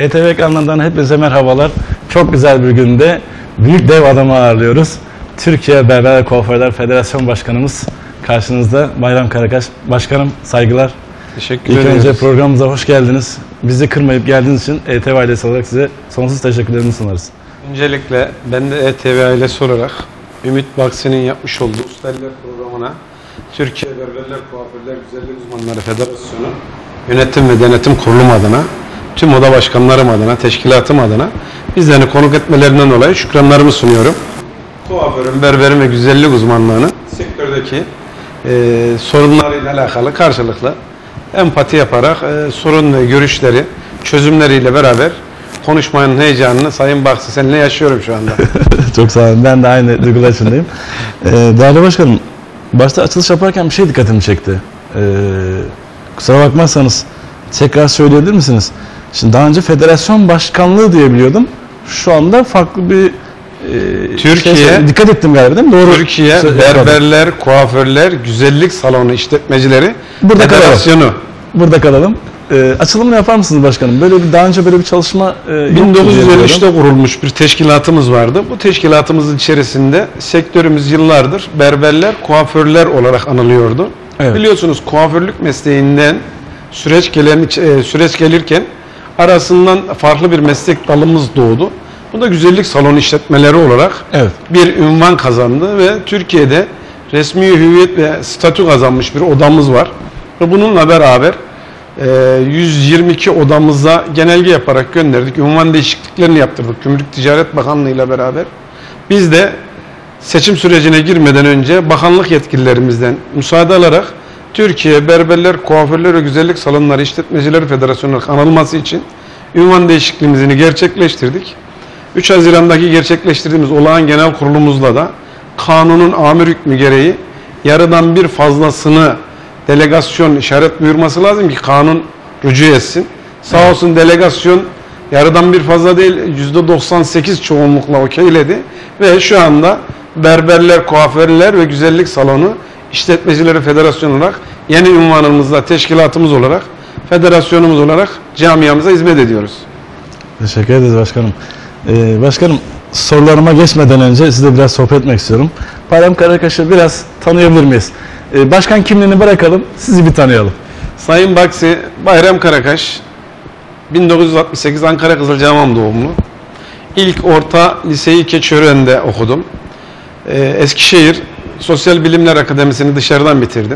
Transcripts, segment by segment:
ETV ekranlarından hepinize merhabalar. Çok güzel bir günde büyük dev adamı ağırlıyoruz. Türkiye Berber Kuaförler Federasyon Başkanımız karşınızda, Bayram Karakaş. Başkanım, saygılar. Teşekkür ederiz. İlk önce programımıza hoş geldiniz. Bizi kırmayıp geldiğiniz için ETV ailesi olarak size sonsuz teşekkürlerimi sunarız. Öncelikle ben de ETV ailesi olarak Ümit Baksi'nin yapmış olduğu Ustalar programına Türkiye Berberler Kuaförler Güzellik Uzmanları Federasyonu Yönetim ve Denetim Kurulum adına, tüm oda başkanlarım adına, teşkilatım adına bizlerini konuk etmelerinden dolayı şükranlarımı sunuyorum. Kuaförün, berberin ve güzellik uzmanlığını sektördeki sorunlarıyla alakalı karşılıklı empati yaparak sorun ve görüşleri, çözümleriyle beraber konuşmanın heyecanını Sayın Baksi seninle yaşıyorum şu anda. Çok sağ olun. Ben de aynı duygular içindeyim. Değerli başkanım, başta açılış yaparken bir şey dikkatimi çekti. Kusura bakmazsanız tekrar söyleyebilir misiniz? Şimdi daha önce federasyon başkanlığı diye biliyordum. Şu anda farklı bir Türkiye, dikkat ettim galiba değil mi? Doğru. Türkiye Berberler, Kuaförler, Güzellik Salonu İşletmecileri Burada Federasyonu. Kalalım. Burada kalalım. Açılımını yapar mısınız başkanım? Daha önce böyle bir çalışma 1953'te kurulmuş bir teşkilatımız vardı. Bu teşkilatımızın içerisinde sektörümüz yıllardır berberler, kuaförler olarak anılıyordu. Evet. Biliyorsunuz kuaförlük mesleğinden süreç gelirken arasından farklı bir meslek dalımız doğdu. Bu da güzellik salonu işletmeleri olarak bir ünvan kazandı ve Türkiye'de resmi hüviyet ve statü kazanmış bir odamız var. Ve bununla beraber 122 odamıza genelge yaparak gönderdik. Ünvan değişikliklerini yaptırdık Gümrük Ticaret Bakanlığı ile beraber. Biz de seçim sürecine girmeden önce bakanlık yetkililerimizden müsaade alarak Türkiye Berberler, Kuaförler ve Güzellik Salonları İşletmecileri Federasyonu olarak anılması için ünvan değişikliğimizi gerçekleştirdik. 3 Haziran'daki gerçekleştirdiğimiz olağan genel kurulumuzla da kanunun amir hükmü gereği yarıdan bir fazlasını delegasyon işaret buyurması lazım ki kanun rücu etsin. Sağ olsun delegasyon yarıdan bir fazla değil %98 çoğunlukla okeyledi ve şu anda Berberler, Kuaförler ve Güzellik Salonu İşletmecileri Federasyonu olarak yeni ünvanımızla teşkilatımız olarak, federasyonumuz olarak camiamıza hizmet ediyoruz. Teşekkür ederiz başkanım. Başkanım, sorularıma geçmeden önce size biraz sohbet etmek istiyorum. Bayram Karakaş'ı biraz tanıyabilir miyiz? Başkan kimliğini bırakalım, sizi bir tanıyalım. Sayın Baksi, Bayram Karakaş, 1968 Ankara Kızılcahamam doğumlu. İlk orta liseyi Keçiören'de okudum. Eskişehir Sosyal Bilimler Akademisi'ni dışarıdan bitirdim.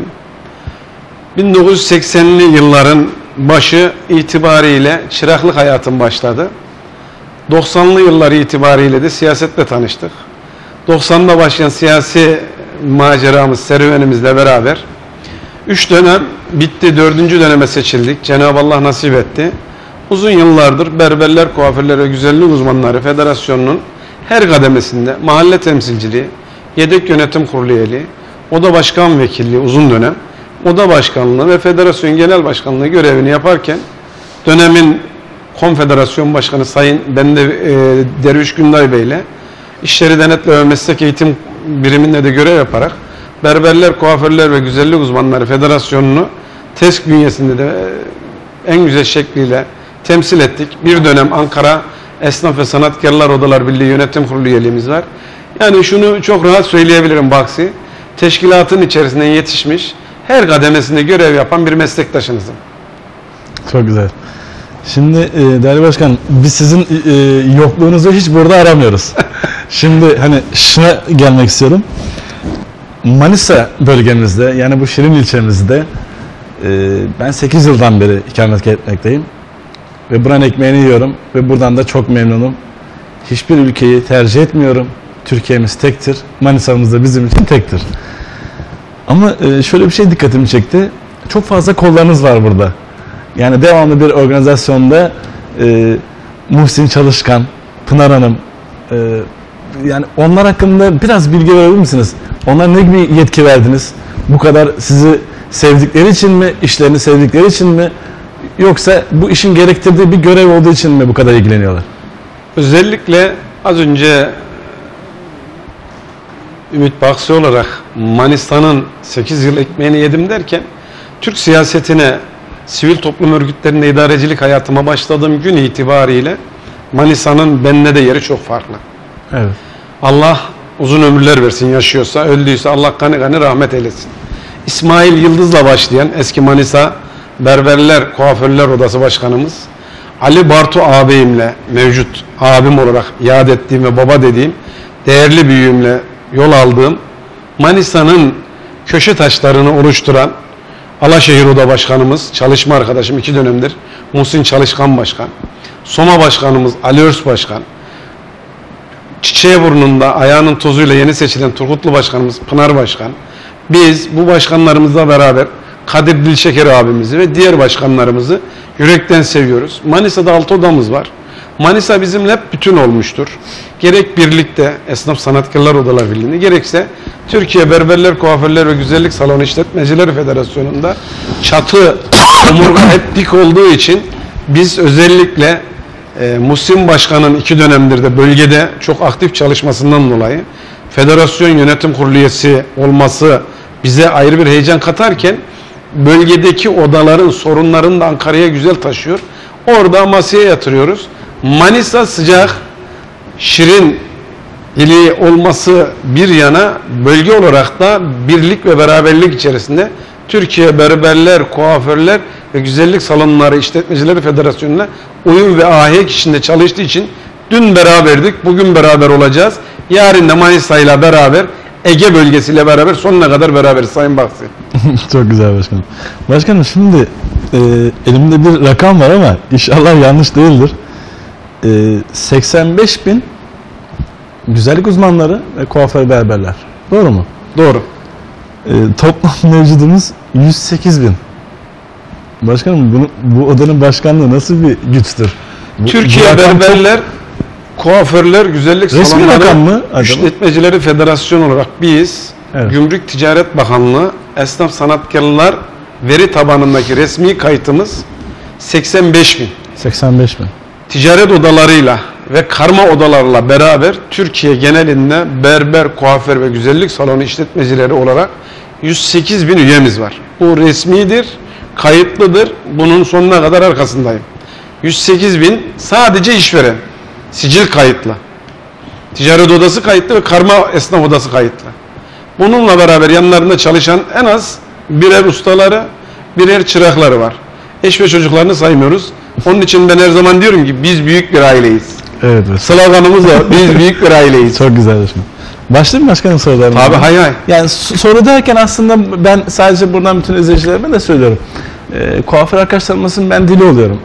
1980'li yılların başı itibariyle çıraklık hayatım başladı. 90'lı yıllar itibariyle de siyasetle tanıştık. 90'da başlayan siyasi maceramız, serüvenimizle beraber 3 dönem bitti, 4. döneme seçildik. Cenab-ı Allah nasip etti. Uzun yıllardır Berberler, Kuaförler ve Güzellik Uzmanları Federasyonu'nun her kademesinde mahalle temsilciliği, yedek yönetim kurulu üyeliği, oda başkan vekilliği uzun dönem, oda başkanlığı ve federasyon genel başkanlığı görevini yaparken dönemin konfederasyon başkanı Sayın Derviş Günday Bey ile İşleri Denetleme Meslek Eğitim biriminde de görev yaparak Berberler, Kuaförler ve Güzellik Uzmanları Federasyonu'nu TESK bünyesinde de en güzel şekliyle temsil ettik. Bir dönem Ankara Esnaf ve Sanatkarlar Odalar Birliği Yönetim Kurulu üyeliğimiz var. Yani şunu çok rahat söyleyebilirim Baksi, teşkilatın içerisinden yetişmiş, her kademesinde görev yapan bir meslektaşınızım. Çok güzel. Şimdi değerli başkan, biz sizin yokluğunuzu hiç burada aramıyoruz. Şimdi hani şuna gelmek istiyorum. Manisa bölgemizde, yani bu Şirin ilçemizde ben 8 yıldan beri ikamet etmekteyim. Ve buranın ekmeğini yiyorum ve buradan da çok memnunum. Hiçbir ülkeyi tercih etmiyorum. Türkiye'miz tektir. Manisa'mız da bizim için tektir. Ama şöyle bir şey dikkatimi çekti. Çok fazla kollarınız var burada. Yani devamlı bir organizasyonda Muhsin Çalışkan, Pınar Hanım, yani onlar hakkında biraz bilgi verebilir misiniz? Onlara ne gibi yetki verdiniz? Bu kadar sizi sevdikleri için mi, işlerini sevdikleri için mi? Yoksa bu işin gerektirdiği bir görev olduğu için mi bu kadar ilgileniyorlar? Özellikle az önce Ümit Baksi olarak Manisa'nın 8 yıl ekmeğini yedim derken Türk siyasetine sivil toplum örgütlerinde idarecilik hayatıma başladığım gün itibariyle Manisa'nın bende de yeri çok farklı. Evet. Allah uzun ömürler versin, yaşıyorsa, öldüyse Allah gani gani rahmet eylesin. İsmail Yıldız'la başlayan eski Manisa Berberler Kuaförler Odası Başkanımız Ali Bartu ağabeyimle, mevcut abim olarak yad ettiğim ve baba dediğim değerli büyüğümle yol aldığım Manisa'nın köşe taşlarını oluşturan Alaşehir Oda Başkanımız, çalışma arkadaşım 2 dönemdir Muhsin Çalışkan Başkan, Soma Başkanımız Ali Örs Başkan, Çiçeğiburnu'nda ayağının tozuyla yeni seçilen Turgutlu Başkanımız Pınar Başkan, biz bu başkanlarımızla beraber Kadir Dilşeker abimizi ve diğer başkanlarımızı yürekten seviyoruz. Manisa'da 6 odamız var. Manisa bizimle hep bütün olmuştur. Gerek birlikte Esnaf Sanatkarlar Odalar Birliği'nde, gerekse Türkiye Berberler, Kuaförler ve Güzellik Salonu İşletmecileri Federasyonu'nda çatı, omurga hep dik olduğu için biz özellikle Muhsin Başkan'ın 2 dönemdir de bölgede çok aktif çalışmasından dolayı federasyon yönetim kurulu üyesi olması bize ayrı bir heyecan katarken bölgedeki odaların sorunlarını da Ankara'ya güzel taşıyor. Orada masaya yatırıyoruz. Manisa sıcak, şirin ili olması bir yana bölge olarak da birlik ve beraberlik içerisinde Türkiye Berberler, Kuaförler ve Güzellik Salonları İşletmecileri Federasyonu'na uyum ve ahenk içinde çalıştığı için dün beraberdik, bugün beraber olacağız. Yarın da Manisa ile beraber, Ege bölgesiyle beraber sonuna kadar beraberiz Sayın Baksi. Çok güzel başkanım. Başkanım şimdi elimde bir rakam var ama inşallah yanlış değildir. 85.000 güzellik uzmanları ve kuaför berberler. Doğru mu? Doğru. Toplam mevcudumuz 108.000. Başkanım bu odanın başkanlığı nasıl bir güçtür? Türkiye Berberler, Kuaförler, Güzellik Salonları İşletmecileri Federasyonu olarak biz Gümrük Ticaret Bakanlığı Esnaf Sanatkarlar veri tabanındaki resmi kayıtımız 85.000. 85.000. Ticaret odalarıyla ve karma odalarla beraber Türkiye genelinde berber, kuaför ve güzellik salonu işletmecileri olarak 108.000 üyemiz var. Bu resmidir, kayıtlıdır. Bunun sonuna kadar arkasındayım. 108.000 sadece işveren. Sicil kayıtlı. Ticaret odası kayıtlı ve karma esnaf odası kayıtlı. Bununla beraber yanlarında çalışan en az birer ustaları, birer çırakları var. Eş ve çocuklarını saymıyoruz. Onun için ben her zaman diyorum ki biz büyük bir aileyiz. Evet. Sloganımız o. Biz büyük bir aileyiz. Çok güzel başkanım. Başlayayım mı başkanım sorularına? Tabii hay. Yani soru derken aslında ben sadece buradan bütün izleyicilerime de söylüyorum. Kuaför arkadaşlarımızın ben dili oluyorum.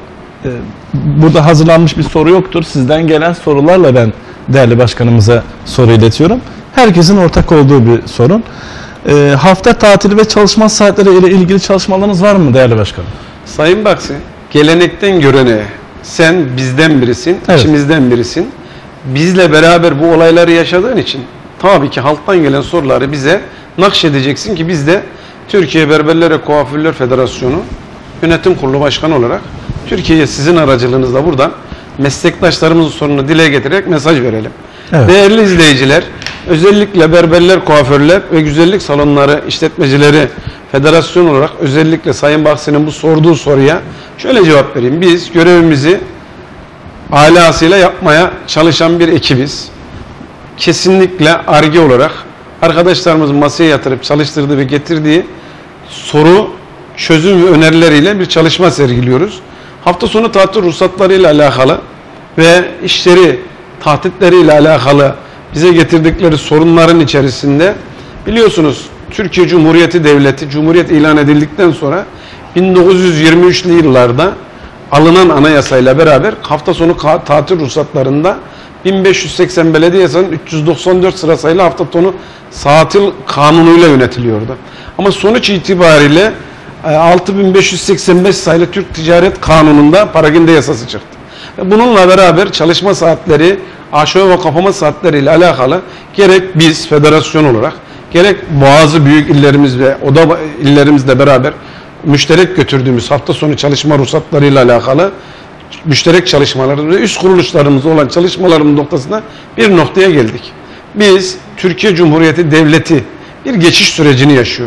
Burada hazırlanmış bir soru yoktur. Sizden gelen sorularla ben değerli başkanımıza soru iletiyorum. Herkesin ortak olduğu bir sorun. Hafta tatili ve çalışma saatleri ile ilgili çalışmalarınız var mı değerli başkanım? Sayın Baksi, gelenekten göreneğe sen bizden birisin, içimizden birisin. Bizle beraber bu olayları yaşadığın için tabii ki halktan gelen soruları bize nakşedeceksin ki biz de Türkiye Berberler ve Kuaförler Federasyonu Yönetim Kurulu Başkanı olarak Türkiye'ye sizin aracılığınızla buradan meslektaşlarımızın sorununu dile getirerek mesaj verelim. Evet. Değerli izleyiciler, özellikle berberler, kuaförler ve güzellik salonları işletmecileri federasyon olarak özellikle Sayın Baksi'nin bu sorduğu soruya şöyle cevap vereyim. Biz görevimizi alasıyla yapmaya çalışan bir ekibiz. Kesinlikle Ar-Ge olarak arkadaşlarımızın masaya yatırıp çalıştırdığı ve getirdiği soru, çözüm ve önerileriyle bir çalışma sergiliyoruz. Hafta sonu tatil ruhsatlarıyla alakalı ve işleri tahtitleriyle alakalı bize getirdikleri sorunların içerisinde biliyorsunuz Türkiye Cumhuriyeti Devleti Cumhuriyet ilan edildikten sonra 1923'lü yıllarda alınan anayasayla beraber hafta sonu tatil ruhsatlarında 1580 belediye yasanın 394 sırasıyla hafta sonu tatil kanunuyla yönetiliyordu. Ama sonuç itibariyle 6585 sayılı Türk Ticaret Kanunu'nda paraginde yasası çıktı. Bununla beraber çalışma saatleri, aşağı ve kapama saatleriyle alakalı gerek biz federasyon olarak gerek bazı büyük illerimiz ve oda illerimizle beraber müşterek götürdüğümüz hafta sonu çalışma ruhsatlarıyla alakalı müşterek çalışmaları ve üst kuruluşlarımız olan çalışmalarımız noktasında bir noktaya geldik. Biz Türkiye Cumhuriyeti Devleti bir geçiş sürecini yaşıyor.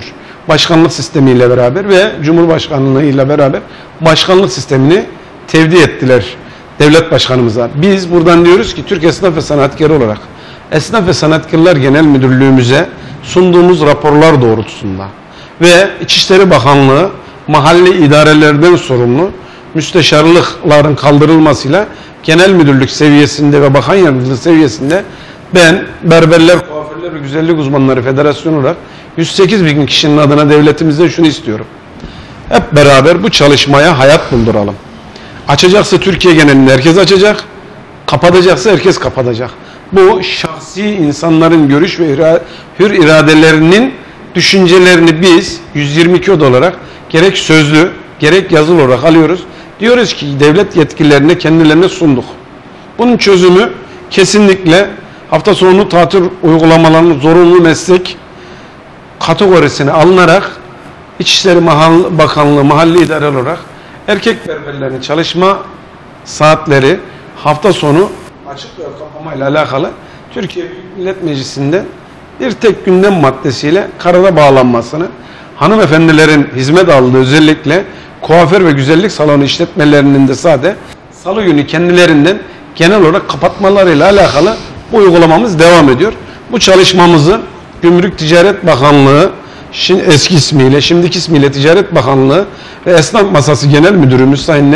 başkanlık sistemiyle beraber ve Cumhurbaşkanlığı ile beraber başkanlık sistemini tevdi ettiler devlet başkanımıza. Biz buradan diyoruz ki Türk Esnaf ve Sanatkarı olarak Esnaf ve Sanatkarlar Genel Müdürlüğümüze sunduğumuz raporlar doğrultusunda ve İçişleri Bakanlığı mahalli idarelerden sorumlu müsteşarlıkların kaldırılmasıyla genel müdürlük seviyesinde ve bakan yardımcılığı seviyesinde ben Berberler, Kuaförler ve Güzellik Uzmanları Federasyonu olarak 108 bin kişinin adına devletimizden şunu istiyorum. Hep beraber bu çalışmaya hayat bulduralım. Açacaksa Türkiye genelinde herkes açacak, kapatacaksa herkes kapatacak. Bu şahsi insanların görüş ve hür iradelerinin düşüncelerini biz 122 oda olarak gerek sözlü gerek yazılı olarak alıyoruz. Diyoruz ki devlet yetkililerine kendilerine sunduk. Bunun çözümü kesinlikle hafta sonu tatil uygulamalarının zorunlu meslek kategorisine alınarak İçişleri Bakanlığı mahalli idare olarak erkek berberlerin çalışma saatleri hafta sonu açık ve kapamayla alakalı Türkiye Büyük Millet Meclisi'nde bir tek gündem maddesiyle karara bağlanmasını, hanımefendilerin hizmet aldığı özellikle kuaför ve güzellik salonu işletmelerinin de sade salı günü kendilerinden genel olarak kapatmalarıyla alakalı bu uygulamamız devam ediyor. Bu çalışmamızı Gümrük Ticaret Bakanlığı eski ismiyle, şimdiki ismiyle Ticaret Bakanlığı ve Esnaf Masası Genel Müdürümüz Sayın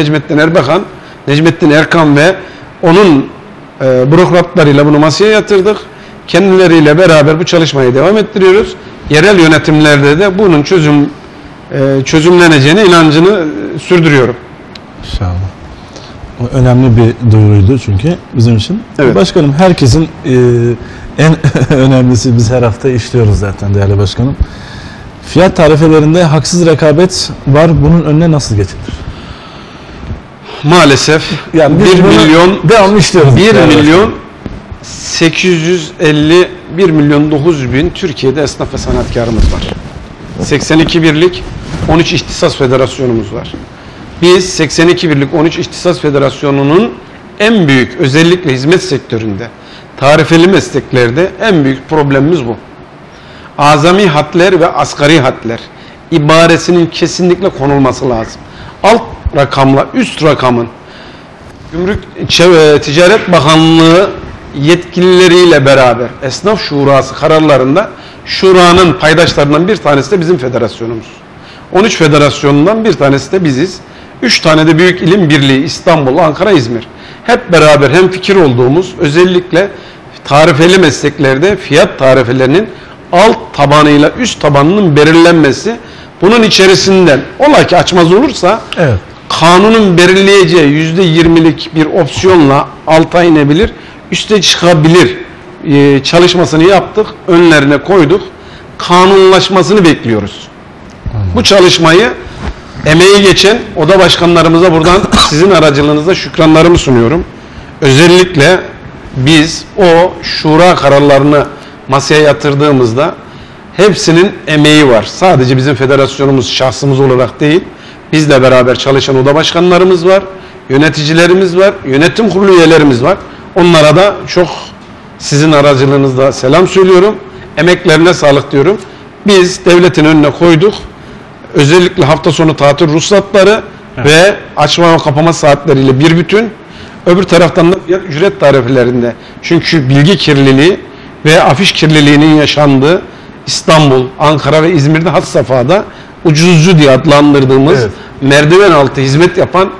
Necmettin Erkan ve onun bürokratlarıyla bunu masaya yatırdık. Kendileriyle beraber bu çalışmayı devam ettiriyoruz. Yerel yönetimlerde de bunun çözümleneceğine inancını sürdürüyorum. İnşallah. O önemli bir duyuruydu çünkü bizim için. Evet. Başkanım, herkesin en önemlisi, biz her hafta işliyoruz zaten değerli başkanım. Fiyat tarifelerinde haksız rekabet var. Bunun önüne nasıl geçilir? Maalesef yani 1 milyon devamlı işliyoruz. 1 milyon 1 milyon 900 bin Türkiye'de esnaf ve sanatkarımız var. 82 birlik 13 ihtisas federasyonumuz var. Biz 82 birlik 13 ihtisas federasyonunun en büyük, özellikle hizmet sektöründe, tarifeli mesleklerde en büyük problemimiz bu. Azami hadler ve asgari hadler ibaresinin kesinlikle konulması lazım. Alt rakamla üst rakamın Gümrük Ticaret Bakanlığı yetkilileriyle beraber Esnaf Şurası kararlarında şuranın paydaşlarından bir tanesi de bizim federasyonumuz. 13 federasyonundan bir tanesi de biziz. 3 tane de büyük ilim birliği İstanbul, Ankara, İzmir. Hep beraber hemfikir olduğumuz özellikle tarifeli mesleklerde fiyat tarifelerinin alt tabanıyla üst tabanının belirlenmesi, bunun içerisinden ola ki açmaz olursa evet, kanunun belirleyeceği %20'lik bir opsiyonla alta inebilir, üste çıkabilir çalışmasını yaptık, önlerine koyduk, kanunlaşmasını bekliyoruz. Bu çalışmayı emeği geçen oda başkanlarımıza buradan sizin aracılığınızla şükranlarımı sunuyorum. Özellikle biz o şura kararlarını masaya yatırdığımızda hepsinin emeği var. Sadece bizim federasyonumuz şahsımız olarak değil, bizle beraber çalışan oda başkanlarımız var, yöneticilerimiz var, yönetim kurulu üyelerimiz var. Onlara da çok sizin aracılığınızla selam söylüyorum. Emeklerine sağlık diyorum. Biz devletin önüne koyduk. Özellikle hafta sonu tatil ruhsatları ve açma ve kapama saatleriyle bir bütün. Öbür taraftan da fiyat ücret tarifelerinde. Çünkü bilgi kirliliği ve afiş kirliliğinin yaşandığı İstanbul, Ankara ve İzmir'de had safhada ucuzcu diye adlandırdığımız merdiven altı hizmet yapan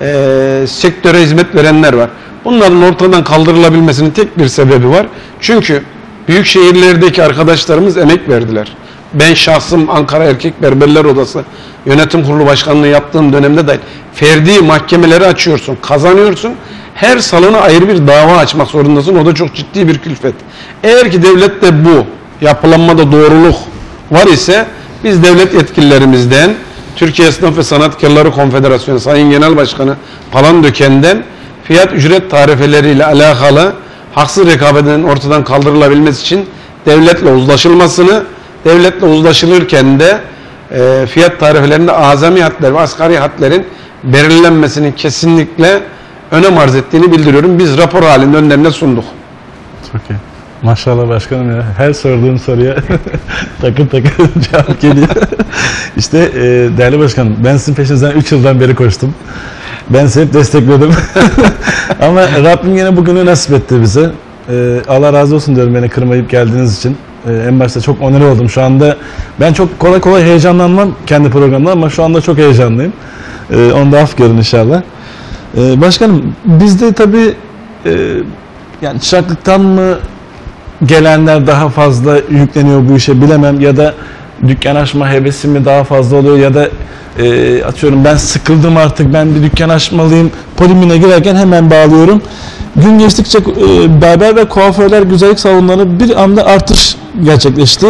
sektöre hizmet verenler var. Bunların ortadan kaldırılabilmesinin tek bir sebebi var. Çünkü büyük şehirlerdeki arkadaşlarımız emek verdiler. Ben şahsım Ankara Erkek Berberler Odası Yönetim Kurulu Başkanlığı yaptığım dönemde de ferdi mahkemeleri açıyorsun, kazanıyorsun. Her salona ayrı bir dava açmak zorundasın. O da çok ciddi bir külfet. Eğer ki devlette bu yapılanmada doğruluk var ise biz devlet yetkililerimizden, Türkiye Esnaf ve Sanatkarları Konfederasyonu Sayın Genel Başkanı Palandöken'den fiyat ücret tarifeleriyle alakalı haksız rekabetin ortadan kaldırılabilmesi için devletle uzlaşılmasını, devletle uzlaşılırken de fiyat tarifelerinde azami hadler ve asgari hadlerin belirlenmesinin kesinlikle önem arz ettiğini bildiriyorum. Biz rapor halinde önlerine sunduk. Çok iyi. Maşallah başkanım ya. Her sorduğum soruya takır takır cevap geliyor. İşte değerli başkanım, ben sizin peşinizden 3 yıldan beri koştum. Ben sizi hep destekledim. Ama Rabbim yine bugünü nasip etti bize. Allah razı olsun diyorum beni kırmayıp geldiğiniz için. En başta çok onur oldum. Şu anda ben çok kolay kolay heyecanlanmam kendi programda ama şu anda çok heyecanlıyım. Onu da af görün inşallah. Başkanım bizde tabii yani çıraklıktan mı gelenler daha fazla yükleniyor bu işe bilemem ya da dükkan açma hevesi mi daha fazla oluyor ya da atıyorum ben sıkıldım artık ben bir dükkan açmalıyım polimine girerken hemen bağlıyorum. Gün geçtikçe berber ve kuaförler güzellik salonları bir anda artış gerçekleşti.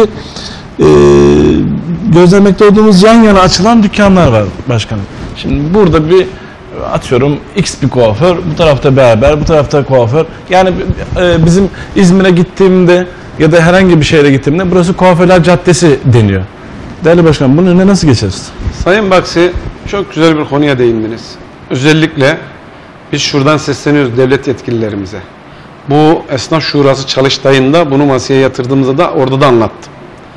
Gözlemekte olduğumuz yan yana açılan dükkanlar var başkanım. Şimdi burada bir atıyorum X bir kuaför, bu tarafta berber, bu tarafta kuaför. Yani bizim İzmir'e gittiğimde ya da herhangi bir şehre gittiğimde burası Kuaförler Caddesi deniyor. Değerli başkanım bunun önüne nasıl geçeriz? Sayın Baksi çok güzel bir konuya değindiniz. Özellikle biz şuradan sesleniyoruz devlet yetkililerimize. Bu esnaf şurası çalıştayında bunu masaya yatırdığımızda da orada da anlattım.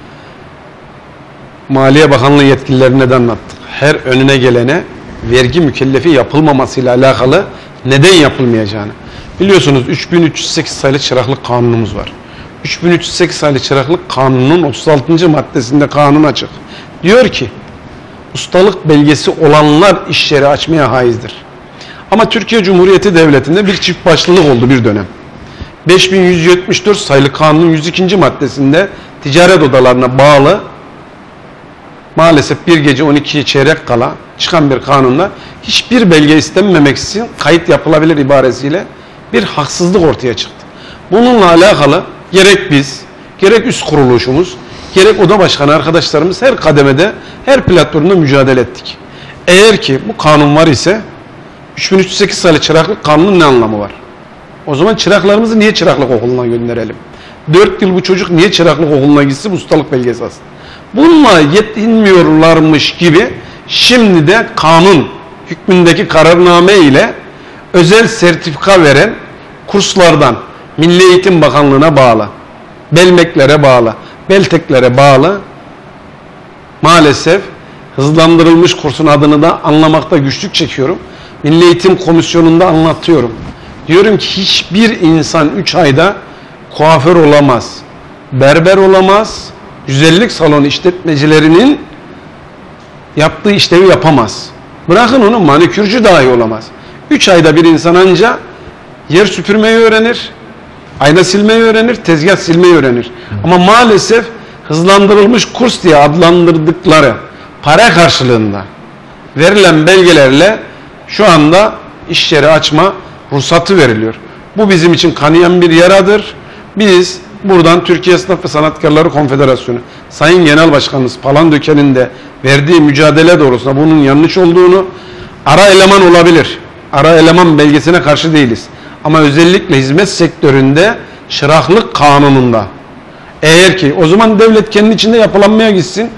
Maliye Bakanlığı yetkililerine de anlattık. Her önüne gelene vergi mükellefi yapılmamasıyla alakalı neden yapılmayacağını. Biliyorsunuz 3308 sayılı çıraklık kanunumuz var. 3308 sayılı çıraklık kanunun 36. maddesinde kanun açık. Diyor ki ustalık belgesi olanlar iş yeri açmaya haizdir. Ama Türkiye Cumhuriyeti Devleti'nde bir çift başlılık oldu bir dönem. 5174 sayılı kanunun 102. maddesinde ticaret odalarına bağlı maalesef bir gece 12'ye çeyrek kala çıkan bir kanunla hiçbir belge istenmemeksizin kayıt yapılabilir ibaresiyle bir haksızlık ortaya çıktı. Bununla alakalı gerek biz, gerek üst kuruluşumuz, gerek oda başkanı arkadaşlarımız her kademede, her platformda mücadele ettik. Eğer ki bu kanun var ise 3308 sayılı çıraklık kanunun ne anlamı var? O zaman çıraklarımızı niye çıraklık okuluna gönderelim? 4 yıl bu çocuk niye çıraklık okuluna gitsin ustalık belgesi alsın? Bununla yetinmiyorlarmış gibi şimdi de kanun hükmündeki kararname ile özel sertifika veren kurslardan Milli Eğitim Bakanlığı'na bağlı, Belmeklere bağlı, Belteklere bağlı maalesef hızlandırılmış kursun adını da anlamakta güçlük çekiyorum. Milli Eğitim Komisyonu'nda anlatıyorum. Diyorum ki hiçbir insan 3 ayda kuaför olamaz, berber olamaz, güzellik salonu işletmecilerinin yaptığı işlevi yapamaz. Bırakın onu manikürcü dahi olamaz. 3 ayda bir insan anca yer süpürmeyi öğrenir, ayna silmeyi öğrenir, tezgah silmeyi öğrenir. Ama maalesef hızlandırılmış kurs diye adlandırdıkları para karşılığında verilen belgelerle şu anda iş yeri açma ruhsatı veriliyor. Bu bizim için kanayan bir yaradır. Biz buradan Türkiye Esnaf ve Sanatkarları Konfederasyonu Sayın Genel Başkanımız Palandöken'in de verdiği mücadele doğrultusunda bunun yanlış olduğunu, ara eleman olabilir. Ara eleman belgesine karşı değiliz. Ama özellikle hizmet sektöründe çıraklık kanununda eğer ki o zaman devlet kendi içinde yapılanmaya gitsin,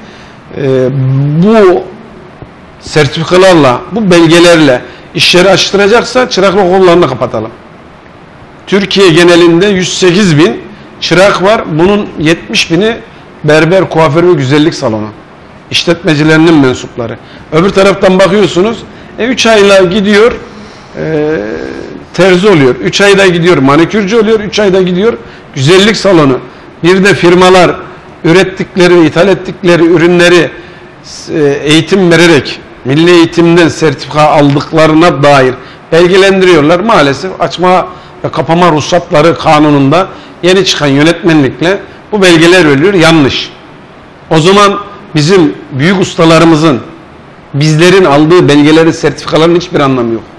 bu sertifikalarla, bu belgelerle iş yeri açtıracaksa çıraklık okullarını kapatalım. Türkiye genelinde 108 bin çırak var. Bunun 70 bini berber, kuaför ve güzellik salonu. İşletmecilerinin mensupları. Öbür taraftan bakıyorsunuz 3 ayla gidiyor terzi oluyor. 3 ayda gidiyor manikürcü oluyor. 3 ayda gidiyor güzellik salonu. Bir de firmalar ürettikleri, ithal ettikleri ürünleri eğitim vererek milli eğitimden sertifika aldıklarına dair belgelendiriyorlar. Maalesef açma ve kapama ruhsatları kanununda yeni çıkan yönetmenlikle bu belgeler veriliyor. Yanlış. O zaman bizim büyük ustalarımızın bizlerin aldığı belgelerin, sertifikaların hiçbir anlamı yok.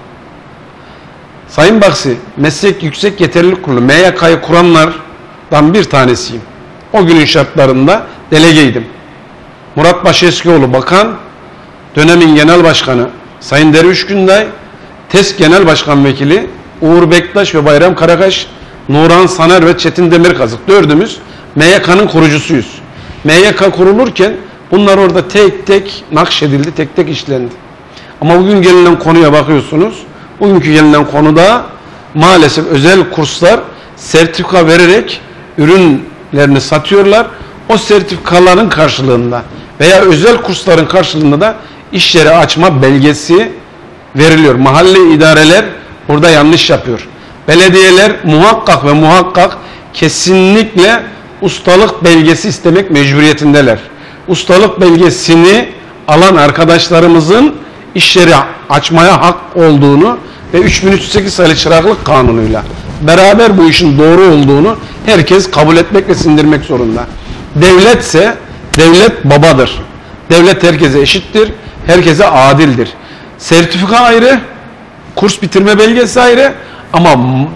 Sayın Baksi, Meslek Yüksek Yeterlilik Kurulu MYK'yı kuranlardan bir tanesiyim. O günün şartlarında delegeydim. Murat Başeskioğlu Bakan, dönemin Genel Başkanı Sayın Derviş Günday, TESK Genel Başkan Vekili Uğur Bektaş ve Bayram Karakaş, Nurhan Saner ve Çetin Demirkazık dördümüz MYK'nın kurucusuyuz. MYK kurulurken bunlar orada tek tek nakşedildi, tek tek işlendi. Ama bugün gelinen konuya bakıyorsunuz, bugünkü gelinen konuda maalesef özel kurslar sertifika vererek ürünlerini satıyorlar. O sertifikaların karşılığında veya özel kursların karşılığında da iş yeri açma belgesi veriliyor. Mahalle idareler burada yanlış yapıyor. Belediyeler muhakkak ve muhakkak kesinlikle ustalık belgesi istemek mecburiyetindeler. Ustalık belgesini alan arkadaşlarımızın iş yeri açmaya hak olduğunu ve 3308 sayılı çıraklık kanunuyla beraber bu işin doğru olduğunu herkes kabul etmek ve sindirmek zorunda. Devletse, devlet babadır. Devlet herkese eşittir, herkese adildir. Sertifika ayrı, kurs bitirme belgesi ayrı ama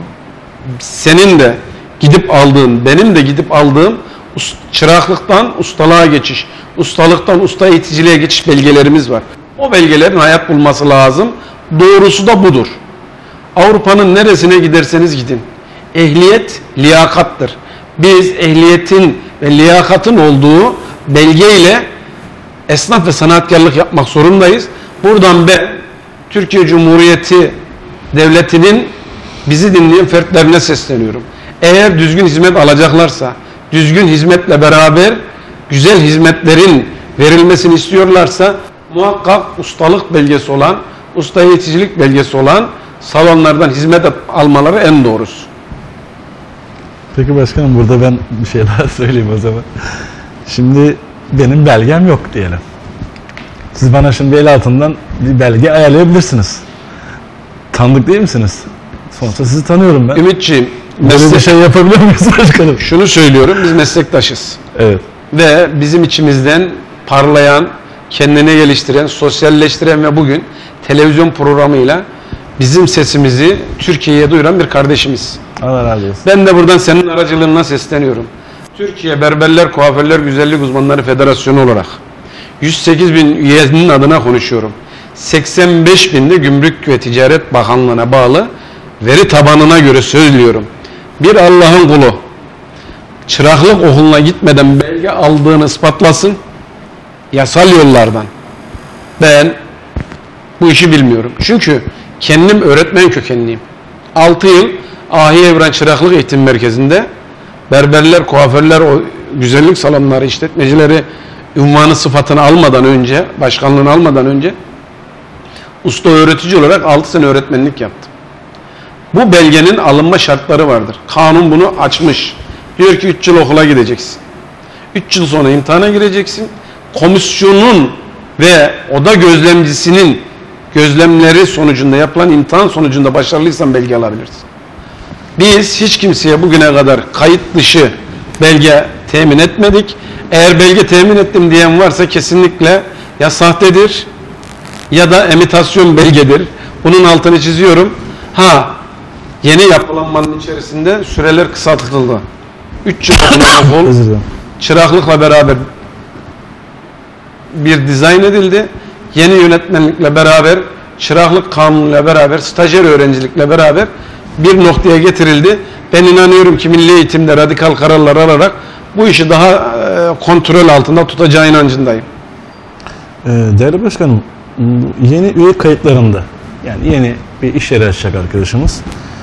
senin de gidip aldığın, benim de gidip aldığım çıraklıktan ustalığa geçiş, ustalıktan usta eğiticiliğe geçiş belgelerimiz var. O belgelerin hayat bulması lazım. Doğrusu da budur. Avrupa'nın neresine giderseniz gidin. Ehliyet liyakattır. Biz ehliyetin ve liyakatın olduğu belgeyle esnaf ve sanatkarlık yapmak zorundayız. Buradan ben Türkiye Cumhuriyeti Devleti'nin bizi dinleyen fertlerine sesleniyorum. Eğer düzgün hizmet alacaklarsa, düzgün hizmetle beraber güzel hizmetlerin verilmesini istiyorlarsa muhakkak ustalık belgesi olan, usta eğiticilik belgesi olan salonlardan hizmet almaları en doğrusu. Peki başkanım, burada ben bir şey daha söyleyeyim o zaman. Şimdi benim belgem yok diyelim. Siz bana şimdi el altından bir belge ayarlayabilirsiniz. Tanıdık değil misiniz? Sonuçta sizi tanıyorum ben. Ümitciğim, böyle bir şey yapabilir miyiz başkanım? Şunu söylüyorum, biz meslektaşız. Evet. Ve bizim içimizden parlayan, kendini geliştiren, sosyalleştiren ve bugün televizyon programıyla bizim sesimizi Türkiye'ye duyuran bir kardeşimiz. Allah razı olsun. Ben de buradan senin aracılığına sesleniyorum. Türkiye Berberler, Kuaförler, Güzellik Uzmanları Federasyonu olarak 108 bin üyenin adına konuşuyorum. 85 binde Gümrük ve Ticaret Bakanlığı'na bağlı veri tabanına göre söylüyorum. Bir Allah'ın kulu çıraklık okuluna gitmeden belge aldığını ispatlasın, yasal yollardan. Ben bu işi bilmiyorum. Çünkü kendim öğretmen kökenliyim. 6 yıl Ahi Evren Çıraklık Eğitim Merkezi'nde berberler, kuaförler, o güzellik salonları, işletmecileri ünvanı sıfatını almadan önce, başkanlığını almadan önce usta öğretici olarak 6 sene öğretmenlik yaptım. Bu belgenin alınma şartları vardır. Kanun bunu açmış. Diyor ki 3 yıl okula gideceksin. 3 yıl sonra imtihana gireceksin. Komisyonun ve oda gözlemcisinin gözlemleri sonucunda yapılan imtihan sonucunda başarılıysan belge alabilirsin. Biz hiç kimseye bugüne kadar kayıt dışı belge temin etmedik. Eğer belge temin ettim diyen varsa kesinlikle ya sahtedir ya da imitasyon belgedir. Bunun altını çiziyorum. Yeni yapılanmanın içerisinde süreler kısaltıldı. 3 yıl okul çıraklıkla beraber bir dizayn edildi. Yeni yönetmenlikle beraber, çıraklık kanunuyla beraber, stajyer öğrencilikle beraber bir noktaya getirildi. Ben inanıyorum ki milli eğitimde radikal kararlar alarak bu işi daha kontrol altında tutacağı inancındayım. Değerli başkanım, yeni üye kayıtlarında, yani yeni bir iş yeri açacak arkadaşımız,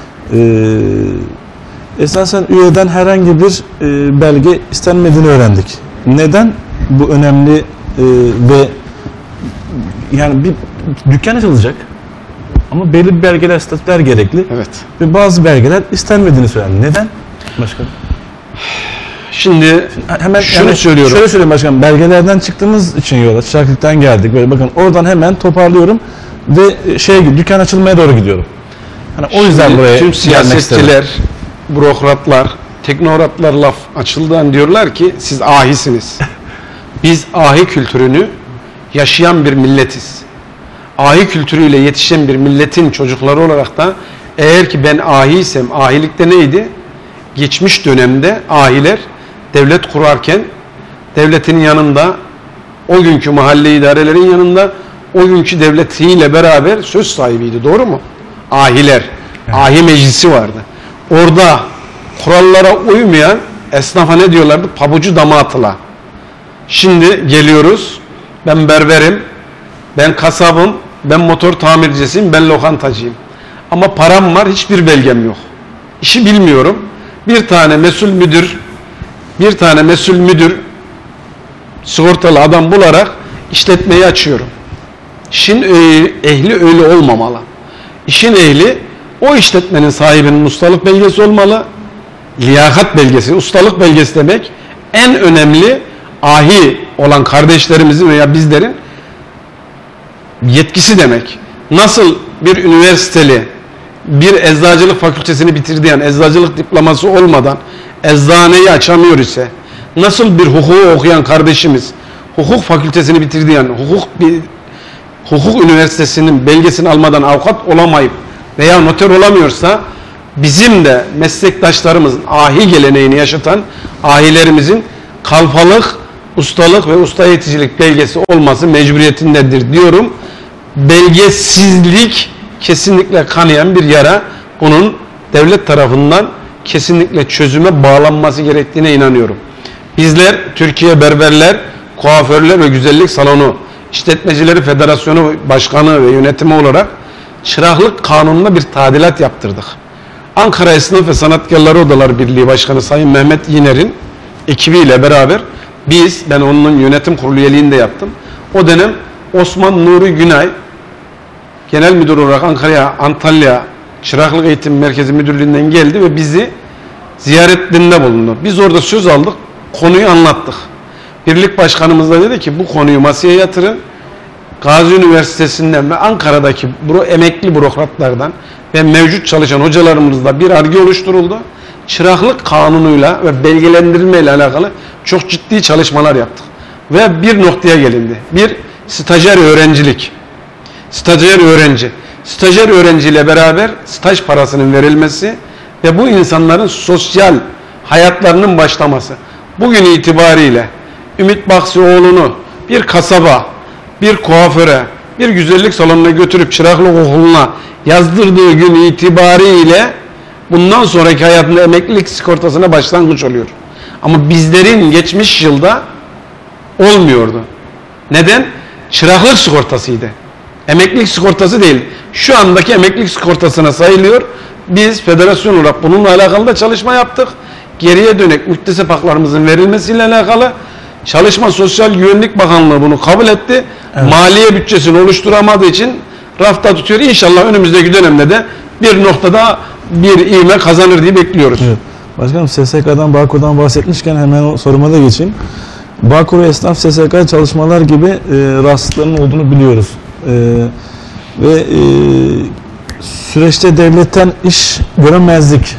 esasen üyeden herhangi bir belge istenmediğini öğrendik. Neden? Bu önemli ve yani bir dükkan açılacak ama belli bir belgeler, statüler gerekli. Evet. Ve bazı belgeler istenmediğini söylendi. Neden başkanım? Şimdi hemen şunu söylüyorum. Şöyle söyleyeyim başkanım, belgelerden çıktığımız için yola, çıraklıktan geldik. Böyle bakın, oradan hemen toparlıyorum ve dükkan açılmaya doğru gidiyorum. Hani o yüzden buraya tüm gelmek istedim. siyasetçiler, bürokratlar, teknokratlar laf açıldan diyorlar ki siz ahisiniz. Biz ahi kültürünü yaşayan bir milletiz. Ahi kültürüyle yetişen bir milletin çocukları olarak da eğer ki ben ahiysem, ahilikte neydi? Geçmiş dönemde ahiler devlet kurarken devletin yanında, o günkü mahalle idarelerin yanında, o günkü devletiyle beraber söz sahibiydi. Doğru mu? Ahiler. Evet. Ahi meclisi vardı. Orada kurallara uymayan esnafa ne diyorlardı? Pabucu dama atıla. Şimdi geliyoruz. Ben berberim, ben kasabım, ben motor tamircisiyim, ben lokantacıyım. Ama param var, hiçbir belgem yok. İşi bilmiyorum. bir tane mesul müdür sigortalı adam bularak işletmeyi açıyorum. İşin ehli öyle olmamalı. İşin ehli o işletmenin sahibinin ustalık belgesi olmalı. Liyakat belgesi, ustalık belgesi demek en önemli ahi olan kardeşlerimizin veya bizlerin yetkisi demek. Nasıl bir üniversiteli bir eczacılık fakültesini bitirdiğin, eczacılık diploması olmadan eczaneyi açamıyor ise, nasıl bir hukuku okuyan kardeşimiz hukuk fakültesini bitirdiğin, hukuk üniversitesinin belgesini almadan avukat olamayıp veya noter olamıyorsa, bizim de meslektaşlarımızın ahi geleneğini yaşatan ahilerimizin kalfalık, ustalık ve usta yeticilik belgesi olması mecburiyetindedir diyorum. Belgesizlik kesinlikle kanayan bir yara. Bunun devlet tarafından kesinlikle çözüme bağlanması gerektiğine inanıyorum. Bizler Türkiye Berberler, Kuaförler ve Güzellik Salonu İşletmecileri Federasyonu Başkanı ve yönetimi olarak çıraklık kanununa bir tadilat yaptırdık. Ankara Esnaf ve Sanatkarları Odaları Birliği Başkanı Sayın Mehmet Yiner'in ekibiyle beraber ben onun yönetim kurulu üyeliğini de yaptım. O dönem Osman Nuri Günay genel müdür olarak Antalya Çıraklık Eğitim Merkezi Müdürlüğü'nden geldi ve bizi ziyaretlerinde bulundu. Biz orada söz aldık, konuyu anlattık. Birlik başkanımız da dedi ki bu konuyu masaya yatırın. Gazi Üniversitesi'nden ve Ankara'daki emekli bürokratlardan ve mevcut çalışan hocalarımızla bir arge oluşturuldu. Çıraklık kanunuyla ve belgelendirme ile alakalı çok ciddi çalışmalar yaptık. Ve bir noktaya gelindi. Bir, stajyer öğrencilik. Stajyer öğrenciyle beraber staj parasının verilmesi ve bu insanların sosyal hayatlarının başlaması. Bugün itibariyle Ümit Baksioğlu'nu bir kasaba, bir kuaföre, bir güzellik salonuna götürüp çıraklık okuluna yazdırdığı gün itibariyle bundan sonraki hayatında emeklilik sigortasına başlangıç oluyor. Ama bizlerin geçmiş yılda olmuyordu. Neden? Çıraklık sigortasıydı. Emeklilik sigortası değil. Şu andaki emeklilik sigortasına sayılıyor. Biz federasyon olarak bununla alakalı da çalışma yaptık. Geriye dönük müktesip haklarımızın verilmesiyle alakalı Çalışma Sosyal Güvenlik Bakanlığı bunu kabul etti. Evet. Maliye bütçesini oluşturamadığı için rafta tutuyor. İnşallah önümüzdeki dönemde de bir noktada bir ivme kazanır diye bekliyoruz. Evet. Başkanım, SSK'dan, Bağkur'dan bahsetmişken hemen o soruma da geçeyim. Bağkur ve esnaf SSK çalışmalar gibi rahatsızlıkların olduğunu biliyoruz. Süreçte devletten iş göremezlik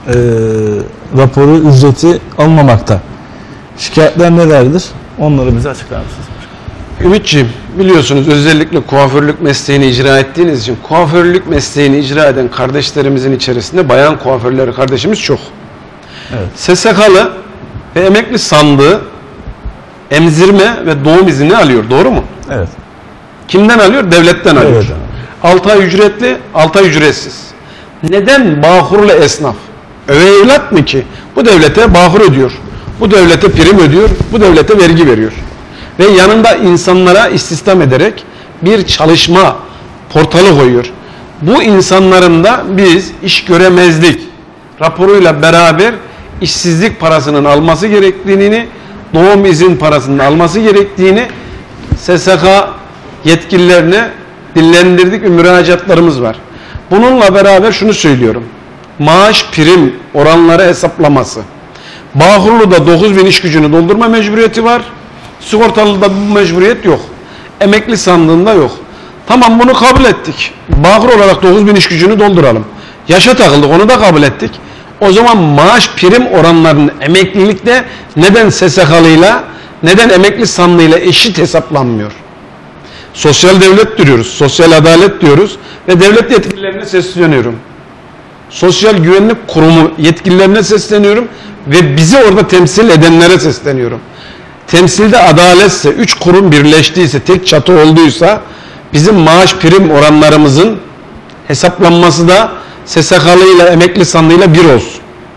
raporu ücreti almamakta. Şikayetler nelerdir? Onları bize açıklar mısınız? Ümitciğim, biliyorsunuz özellikle kuaförlük mesleğini icra ettiğiniz için kuaförlük mesleğini icra eden kardeşlerimizin içerisinde bayan kuaförleri kardeşimiz çok. Evet. SSK'lı ve emekli sandığı emzirme ve doğum izni alıyor. Doğru mu? Evet. Kimden alıyor? Devletten alıyor. Evet. 6 ay ücretli, 6 ay ücretsiz. Neden Bağkur'la esnaf? Öve evlat mı ki? Bu devlete Bağkur ödüyor. Bu devlete prim ödüyor. Bu devlete vergi veriyor. Ve yanında insanlara istihdam ederek bir çalışma portalı koyuyor. Bu insanların da biz iş göremezlik raporuyla beraber işsizlik parasının alması gerektiğini, doğum izin parasının alması gerektiğini SSK yetkililerine dillendirdik ve müracaatlarımız var. Bununla beraber şunu söylüyorum. Maaş prim oranları hesaplaması. Bağkurlu'da 9.000 iş gücünü doldurma mecburiyeti var. Sigortalı'da bu mecburiyet yok. Emekli sandığında yok. Tamam, bunu kabul ettik. Bağkur olarak 9.000 iş gücünü dolduralım. Yaşa takıldık, onu da kabul ettik. O zaman maaş prim oranlarının emeklilikte neden SSK'lıyla, neden emekli sandığıyla eşit hesaplanmıyor? Sosyal devlet diyoruz, sosyal adalet diyoruz ve devlet yetkililerine sesleniyorum. Sosyal Güvenlik Kurumu yetkililerine sesleniyorum ve bizi orada temsil edenlere sesleniyorum. Temsilde adaletse, 3 kurum birleştiyse, tek çatı olduysa bizim maaş prim oranlarımızın hesaplanması da SSK'lıyla emekli sandığıyla bir olsun.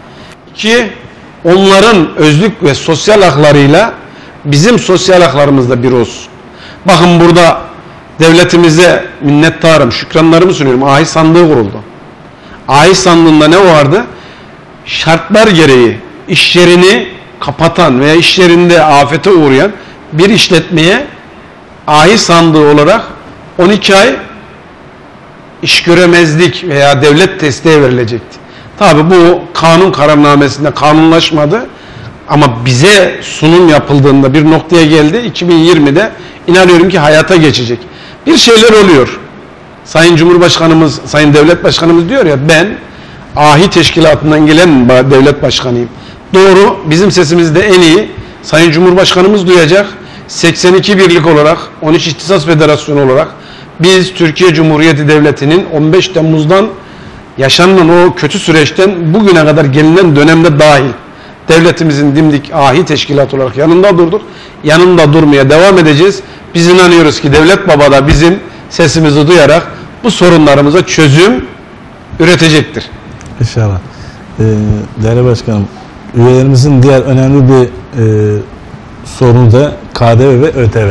2, onların özlük ve sosyal haklarıyla bizim sosyal haklarımız da bir olsun. Bakın, burada devletimize minnettarım, şükranlarımı sunuyorum. Ahi sandığı kuruldu. Ahi sandığında ne vardı? şartlar gereği iş yerini kapatan veya iş yerinde afete uğrayan bir işletmeye ahi sandığı olarak 12 ay iş göremezlik veya devlet desteği verilecekti. Tabi bu kanun kararnamesinde kanunlaşmadı ama bize sunum yapıldığında bir noktaya geldi. 2020'de inanıyorum ki hayata geçecek. Bir şeyler oluyor. Sayın Cumhurbaşkanımız, Sayın Devlet Başkanımız diyor ya, ben ahi teşkilatından gelen devlet başkanıyım. Doğru, bizim sesimizi de en iyi Sayın Cumhurbaşkanımız duyacak. 82 birlik olarak, 13 İhtisas Federasyonu olarak biz Türkiye Cumhuriyeti Devleti'nin 15 Temmuz'dan yaşanan o kötü süreçten bugüne kadar gelinen dönemde dahil devletimizin dimdik ahi teşkilat olarak yanında durduk. Yanında durmaya devam edeceğiz. Biz inanıyoruz ki Devlet Baba da bizim sesimizi duyarak bu sorunlarımıza çözüm üretecektir. İnşallah. Değerli Başkanım, üyelerimizin diğer önemli bir sorunu da KDV ve ÖTV.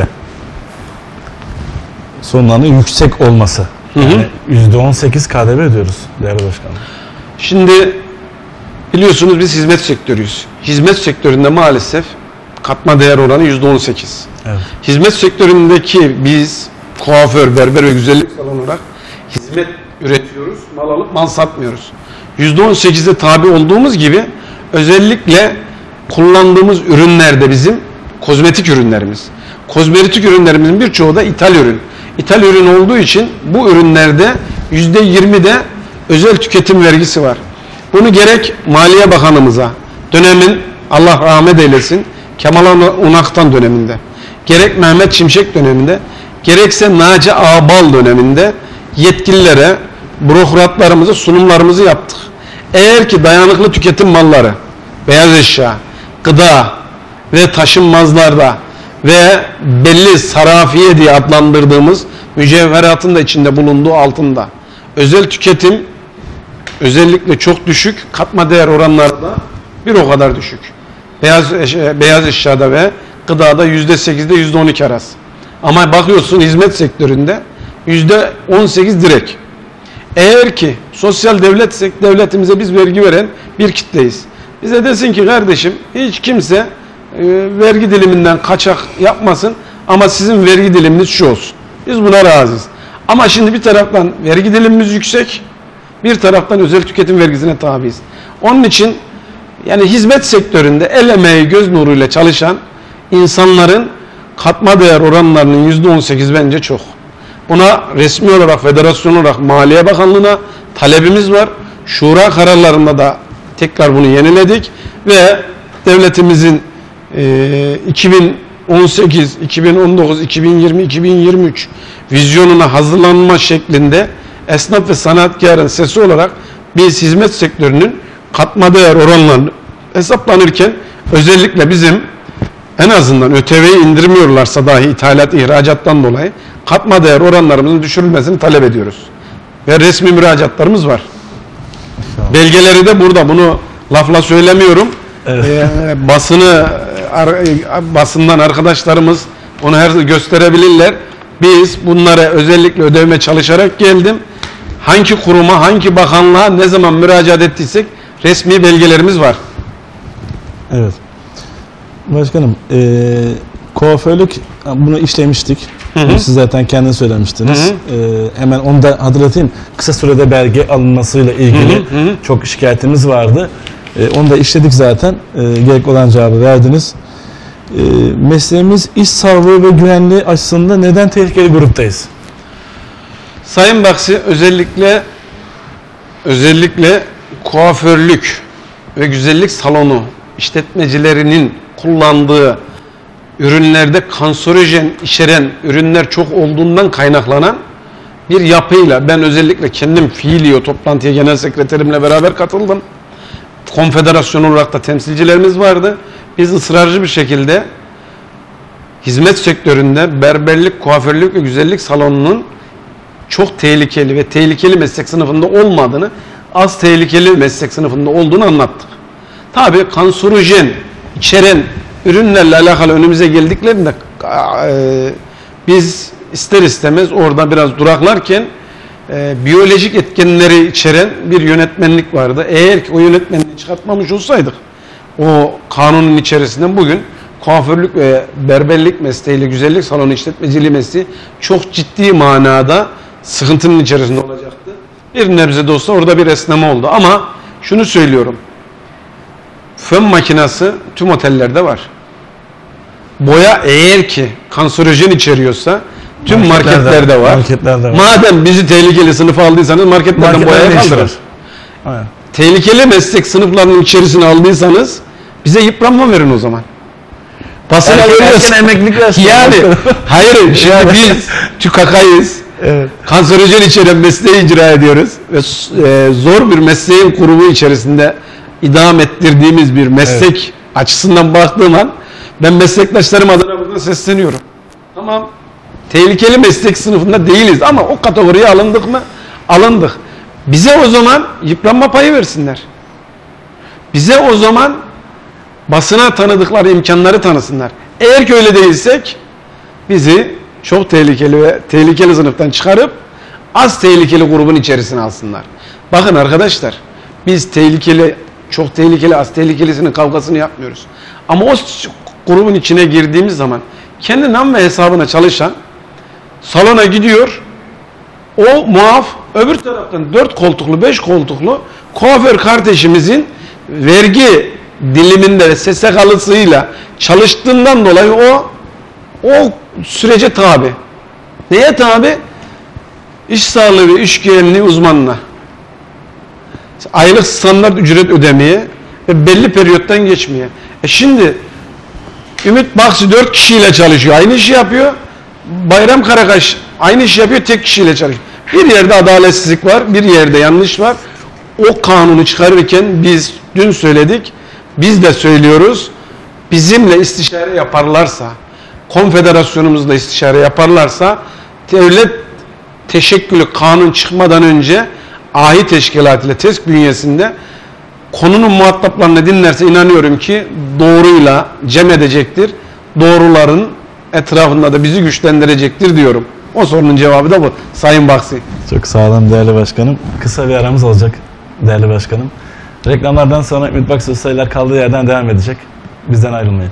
Sonlarının yüksek olması. Yani %18 KDV ödüyoruz değerli başkanım. Şimdi biliyorsunuz biz hizmet sektörüyüz. Hizmet sektöründe maalesef katma değer oranı %18. Evet. Hizmet sektöründeki biz kuaför, berber ve güzellik salonu olarak hizmet üretiyoruz. Mal alıp mal satmıyoruz. %18'e tabi olduğumuz gibi özellikle kullandığımız ürünlerde bizim kozmetik ürünlerimiz. Kozmetik ürünlerimizin birçoğu da ithal ürün. İthal ürün olduğu için bu ürünlerde %20'de özel tüketim vergisi var. Bunu gerek Maliye Bakanımıza, dönemin Allah rahmet eylesin Kemal Unak'tan döneminde, gerek Mehmet Şimşek döneminde, gerekse Naci Ağbal döneminde yetkililere, bürokratlarımıza sunumlarımızı yaptık. Eğer ki dayanıklı tüketim malları, beyaz eşya, gıda ve taşınmazlarda ve belli sarafiye diye adlandırdığımız mücevheratın da içinde bulunduğu altında özel tüketim özellikle çok düşük, katma değer oranları da bir o kadar düşük. Beyaz eşyada ve gıdada %8'de %12 arası. Ama bakıyorsun hizmet sektöründe %18 direkt. Eğer ki sosyal devletsek, devletimize biz vergi veren bir kitleyiz. Bize desin ki kardeşim hiç kimse vergi diliminden kaçak yapmasın ama sizin vergi diliminiz şu olsun. Biz buna razıyız. Ama şimdi bir taraftan vergi dilimimiz yüksek, bir taraftan özel tüketim vergisine tabiiz. Onun için yani hizmet sektöründe el emeği göz nuruyla çalışan insanların katma değer oranlarının %18 bence çok. Buna resmi olarak, federasyon olarak Maliye Bakanlığı'na talebimiz var. Şura kararlarında da tekrar bunu yeniledik ve devletimizin 2018, 2019, 2020, 2023 vizyonuna hazırlanma şeklinde esnaf ve sanatkarın sesi olarak biz hizmet sektörünün katma değer oranlarını hesaplanırken özellikle bizim en azından ÖTV'yi indirmiyorlarsa dahi ithalat, ihracattan dolayı katma değer oranlarımızın düşürülmesini talep ediyoruz. Ve resmi müracaatlarımız var. Belgeleri de burada. Bunu lafla söylemiyorum. Evet. Basından arkadaşlarımız onu her gösterebilirler. Biz bunlara özellikle ödevime çalışarak geldim. Hangi kuruma, hangi bakanlığa ne zaman müracaat ettiysek resmi belgelerimiz var. Evet. Başkanım, kuaförlük bunu işlemiştik. Siz zaten kendiniz söylemiştiniz. Hemen onu da hatırlatayım. Kısa sürede belge alınmasıyla ilgili çok şikayetimiz vardı. Onu da işledik zaten. Gerek olan cevabı verdiniz. Mesleğimiz iş sağlığı ve güvenliği açısından neden tehlikeli gruptayız? Sayın Baksi, özellikle kuaförlük ve güzellik salonu işletmecilerinin kullandığı ürünlerde kanserojen içeren ürünler çok olduğundan kaynaklanan bir yapıyla ben özellikle kendim fiili o toplantıya genel sekreterimle beraber katıldım. Konfederasyon olarak da temsilcilerimiz vardı. Biz ısrarcı bir şekilde hizmet sektöründe berberlik, kuaförlük ve güzellik salonunun çok tehlikeli ve tehlikeli meslek sınıfında olmadığını, az tehlikeli meslek sınıfında olduğunu anlattık. Tabii kanserojen içeren ürünlerle alakalı önümüze geldiklerinde biz ister istemez orada biraz duraklarken biyolojik etkenleri içeren bir yönetmenlik vardı. Eğer ki o yönetmenlik mesleğini çıkartmamış olsaydık o kanunun içerisinden bugün kuaförlük ve berberlik mesleğiyle güzellik salonu işletmeciliği mesleği çok ciddi manada sıkıntının içerisinde olacaktı. Bir nebze de olsa orada bir esneme oldu ama şunu söylüyorum. Fön makinesi tüm otellerde var. Boya eğer ki kanserojen içeriyorsa tüm marketlerde var. Madem bizi tehlikeli sınıfa aldıysanız marketlerden boyaya kaldırın. Tehlikeli meslek sınıflarının içerisine aldıysanız bize yıpranma verin o zaman. Basına erken emeklilik versin. Yani hayır şimdi biz TÜKAK'ayız. Evet. Kanserojen içeren mesleği icra ediyoruz ve zor bir mesleğin kurumu içerisinde idam ettirdiğimiz bir meslek açısından baktığım an ben meslektaşlarım adına burada sesleniyorum. Tamam. Tehlikeli meslek sınıfında değiliz ama o kategoriye alındık mı? Alındık. Bize o zaman yıpranma payı versinler. Bize o zaman basına tanıdıkları imkanları tanısınlar. Eğer ki öyle değilsek bizi çok tehlikeli ve tehlikeli sınıftan çıkarıp az tehlikeli grubun içerisine alsınlar. Bakın arkadaşlar biz tehlikeli, çok tehlikeli, az tehlikelisinin kavgasını yapmıyoruz. Ama o grubun içine girdiğimiz zaman kendi nam ve hesabına çalışan salona gidiyor. O muaf öbür taraftan 4 koltuklu 5 koltuklu kuaför kardeşimizin vergi diliminde ve SSK'lısıyla çalıştığından dolayı o sürece tabi. Neye tabi? İş sağlığı ve iş güvenliği uzmanına. Aylık standart ücret ödemeye ve belli periyottan geçmeye. Şimdi Ümit Baksı 4 kişiyle çalışıyor. Aynı işi yapıyor. Bayram Karakaş aynı işi yapıyor. Tek kişiyle çalışıyor. Bir yerde adaletsizlik var. Bir yerde yanlış var. O kanunu çıkarırken biz dün söyledik. Biz de söylüyoruz. Bizimle istişare yaparlarsa, konfederasyonumuzla istişare yaparlarsa devlet teşekkülü kanun çıkmadan önce ahi teşkilat ile TESK bünyesinde konunun muhataplarını dinlerse inanıyorum ki doğruyla cem edecektir. Doğruların etrafında da bizi güçlendirecektir diyorum. O sorunun cevabı da bu. Sayın Baksı. Çok sağ olun değerli başkanım. Kısa bir aramız olacak değerli başkanım. Reklamlardan sonra Ümit Baksı sayılar kaldığı yerden devam edecek. Bizden ayrılmayın.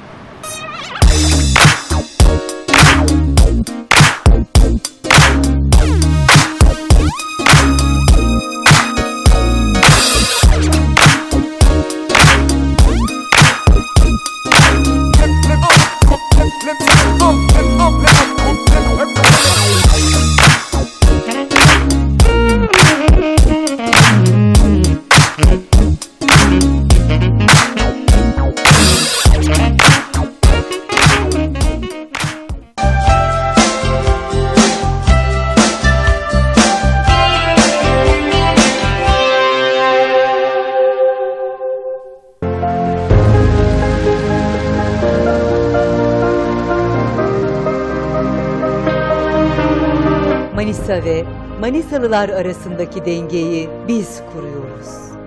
Manisa ve Manisalılar arasındaki dengeyi biz kuruyoruz.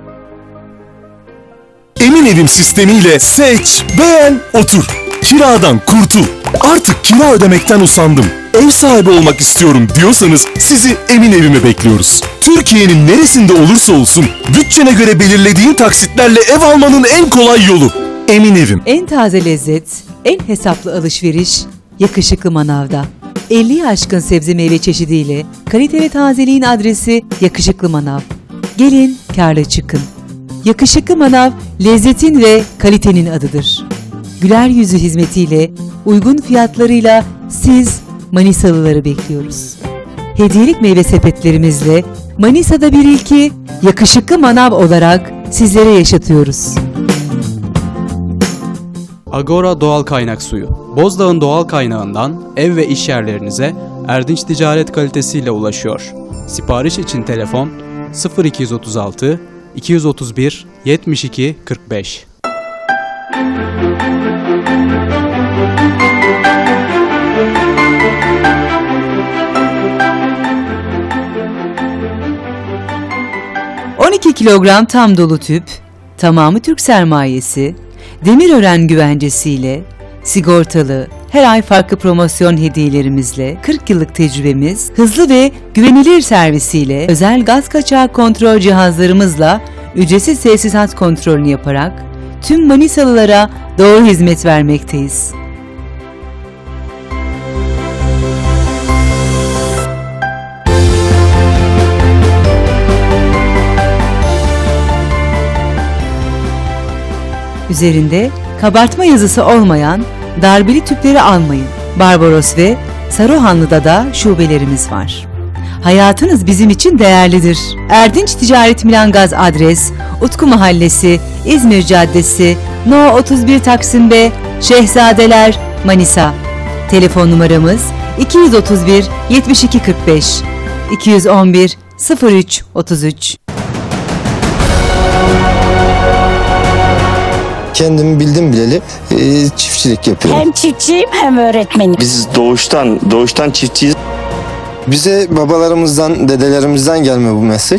Emin Evim sistemiyle seç, beğen, otur. Kiradan kurtul. Artık kira ödemekten usandım. Ev sahibi olmak istiyorum diyorsanız sizi Emin Evim'e bekliyoruz. Türkiye'nin neresinde olursa olsun bütçene göre belirlediğin taksitlerle ev almanın en kolay yolu. Emin Evim. En taze lezzet, en hesaplı alışveriş Yakışıklı Manav'da. 50'yi aşkın sebze meyve çeşidiyle kalite ve tazeliğin adresi Yakışıklı Manav. Gelin kârla çıkın. Yakışıklı Manav lezzetin ve kalitenin adıdır. Güler yüzü hizmetiyle, uygun fiyatlarıyla siz Manisalıları bekliyoruz. Hediyelik meyve sepetlerimizle Manisa'da bir ilki Yakışıklı Manav olarak sizlere yaşatıyoruz. Agora Doğal Kaynak Suyu. Bozdağ'ın doğal kaynağından ev ve iş yerlerinize Erdinç Ticaret kalitesiyle ulaşıyor. Sipariş için telefon 0236 231 72 45. ...12 kilogram tam dolu tüp, tamamı Türk sermayesi, Demirören güvencesiyle, sigortalı, her ay farklı promosyon hediyelerimizle, 40 yıllık tecrübemiz, hızlı ve güvenilir servisiyle, özel gaz kaçağı kontrol cihazlarımızla ücretsiz tesisat kontrolünü yaparak tüm Manisalılara doğru hizmet vermekteyiz. Üzerinde kabartma yazısı olmayan darbeli tüpleri almayın. Barbaros ve Saruhanlı'da da şubelerimiz var. Hayatınız bizim için değerlidir. Erdinç Ticaret Milangaz adres, Utku Mahallesi, İzmir Caddesi, No 31 Taksim B, Şehzadeler, Manisa. Telefon numaramız 231 72 45 211 03 33. Kendimi bildim bileli çiftçilik yapıyorum. Hem çiftçiyim hem öğretmenim. Biz doğuştan çiftçiyiz. Bize babalarımızdan, dedelerimizden gelme bu meslek.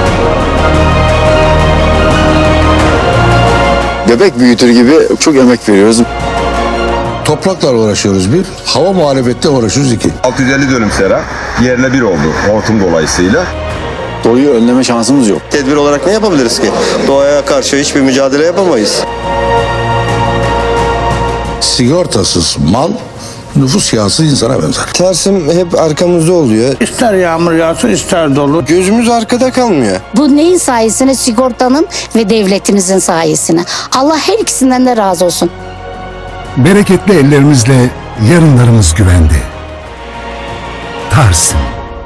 Bebek büyütür gibi çok emek veriyoruz. Toprakla uğraşıyoruz bir, hava muhalefette uğraşıyoruz iki. 650 dönüm sera yerle bir oldu hortum dolayısıyla. Doğayı önleme şansımız yok. Tedbir olarak ne yapabiliriz ki? Doğaya karşı hiçbir mücadele yapamayız. Sigortasız mal, nüfus yağsız insana benzer. Tersim hep arkamızda oluyor. İster yağmur yağsın ister dolu. Gözümüz arkada kalmıyor. Bu neyin sayesinde? Sigortanın ve devletimizin sayesinde. Allah her ikisinden de razı olsun. Bereketli ellerimizle yarınlarımız güvende. Tarsim.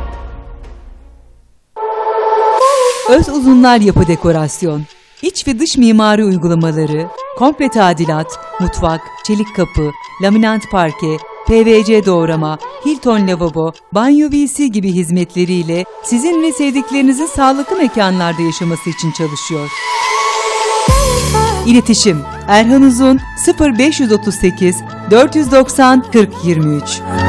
Öz uzunlar yapı dekorasyon, iç ve dış mimari uygulamaları, komple tadilat, mutfak, çelik kapı, laminant parke, PVC doğrama, Hilton lavabo, banyo VC gibi hizmetleriyle sizin ve sevdiklerinizin sağlıklı mekanlarda yaşaması için çalışıyor. İletişim Erhan Uzun 0538 490 4023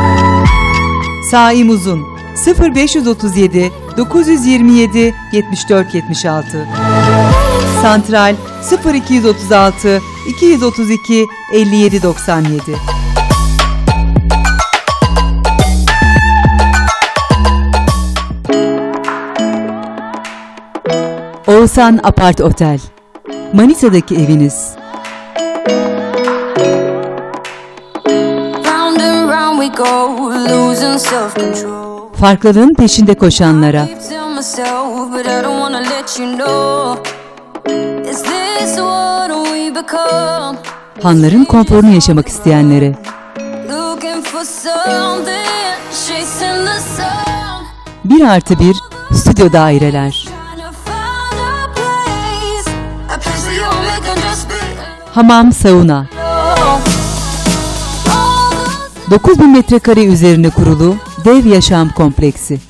Saim Uzun 0537 927 74 76 Santral 0236 232 57 97 Oğuzhan Apart Otel Manisa'daki eviniz. Farklılığın peşinde koşanlara. Hanların konforunu yaşamak isteyenlere. 1+1 stüdyo daireler. Hamam, sauna. 9000 metrekare üzerine kurulu dev yaşam kompleksi.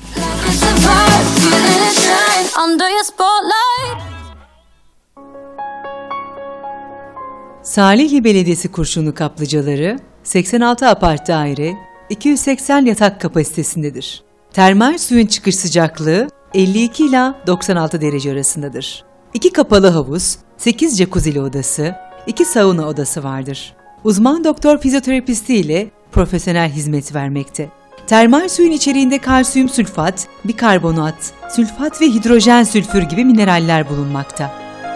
Salihli Belediyesi Kurşunlu kaplıcaları 86 apart daire, 280 yatak kapasitesindedir. Termal suyun çıkış sıcaklığı 52 ila 96 derece arasındadır. 2 kapalı havuz, 8 jacuzzi odası, 2 sauna odası vardır. Uzman doktor fizyoterapisti ile profesyonel hizmet vermekte. Termal suyun içeriğinde kalsiyum sülfat, bikarbonat, sülfat ve hidrojen sülfür gibi mineraller bulunmakta.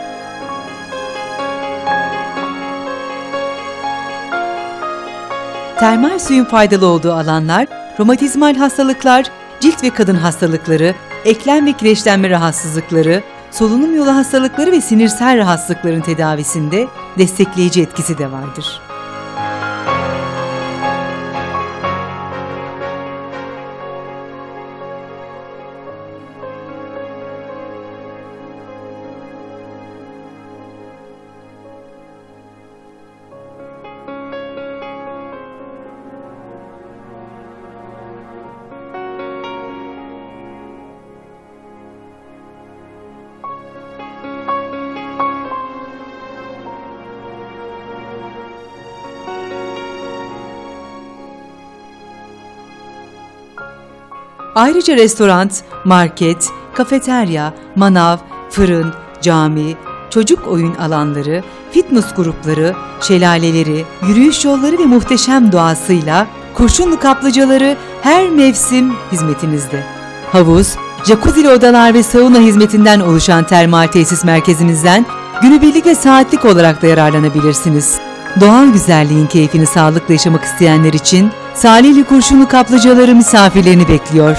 Termal suyun faydalı olduğu alanlar, romatizmal hastalıklar, cilt ve kadın hastalıkları, eklem ve kireçlenme rahatsızlıkları, solunum yolu hastalıkları ve sinirsel rahatsızlıkların tedavisinde destekleyici etkisi de vardır. Ayrıca restoran, market, kafeterya, manav, fırın, cami, çocuk oyun alanları, fitness grupları, şelaleleri, yürüyüş yolları ve muhteşem doğasıyla Kurşunlu kaplıcaları her mevsim hizmetinizde. Havuz, Jacuzzi'li odalar ve sauna hizmetinden oluşan termal tesis merkezimizden günübirlik ve saatlik olarak da yararlanabilirsiniz. Doğal güzelliğin keyfini sağlıkla yaşamak isteyenler için Salihli Kurşunlu Kaplıcaları misafirlerini bekliyor.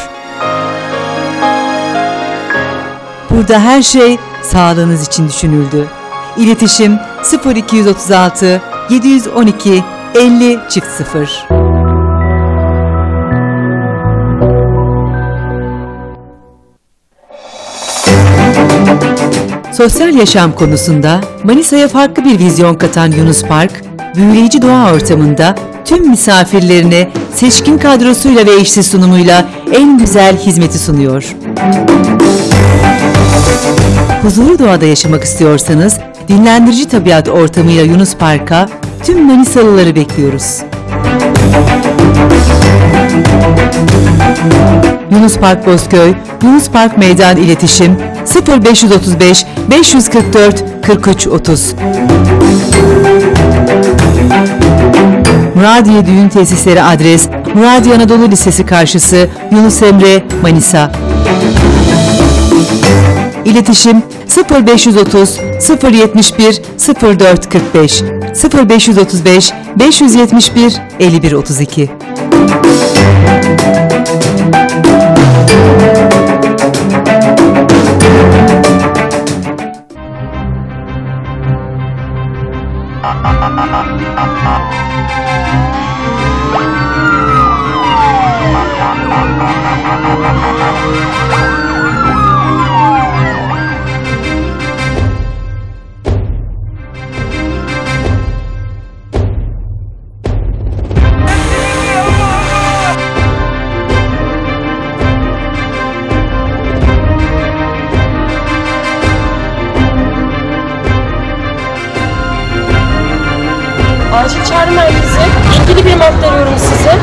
Burada her şey sağlığınız için düşünüldü. İletişim 0236 712 50/0. Sosyal yaşam konusunda Manisa'ya farklı bir vizyon katan Yunus Park, büyüleyici doğa ortamında tüm misafirlerine seçkin kadrosuyla ve eşsiz sunumuyla en güzel hizmeti sunuyor. Huzurlu doğada yaşamak istiyorsanız, dinlendirici tabiat ortamıyla Yunus Park'a tüm Manisalıları bekliyoruz. Yunus Park Bozköy, Yunus Park Meydan İletişim 0535 544 43 30. Muradiye Düğün Tesisleri adres Muradiye Anadolu Lisesi karşısı Yunus Emre, Manisa. İletişim 0530 071 0445 0535 571 5132. Acil çağrı merkezi. İlgili birim aktarıyorum size.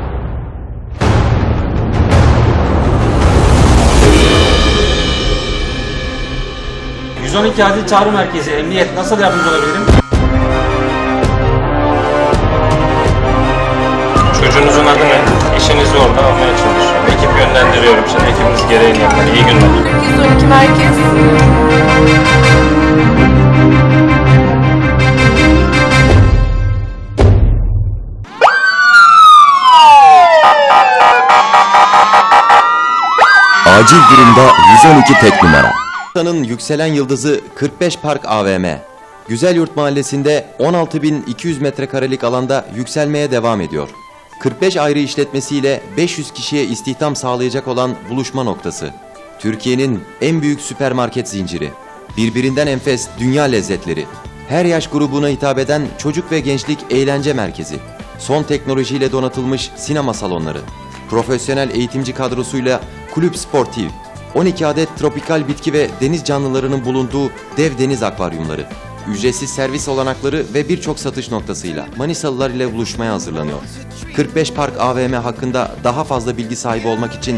...112 acil çağrı merkezi, emniyet. Nasıl yardımcı olabilirim? Çocuğunuzun adı ne? Eşinizi orada almaya çalışıyorum. Ekip yönlendiriyorum. Şimdi ekibimiz gereğini yapar. İyi günler. 112 merkez. Acil durumda 112 tek numara. Manisa'nın yükselen yıldızı 45 Park AVM. Güzelyurt Mahallesi'nde 16.200 metrekarelik alanda yükselmeye devam ediyor. 45 ayrı işletmesiyle 500 kişiye istihdam sağlayacak olan buluşma noktası. Türkiye'nin en büyük süpermarket zinciri. Birbirinden enfes dünya lezzetleri. Her yaş grubuna hitap eden çocuk ve gençlik eğlence merkezi. Son teknolojiyle donatılmış sinema salonları. Profesyonel eğitimci kadrosuyla kulüp sportif, 12 adet tropikal bitki ve deniz canlılarının bulunduğu dev deniz akvaryumları, ücretsiz servis olanakları ve birçok satış noktasıyla Manisalılar ile buluşmaya hazırlanıyor. 45 Park AVM hakkında daha fazla bilgi sahibi olmak için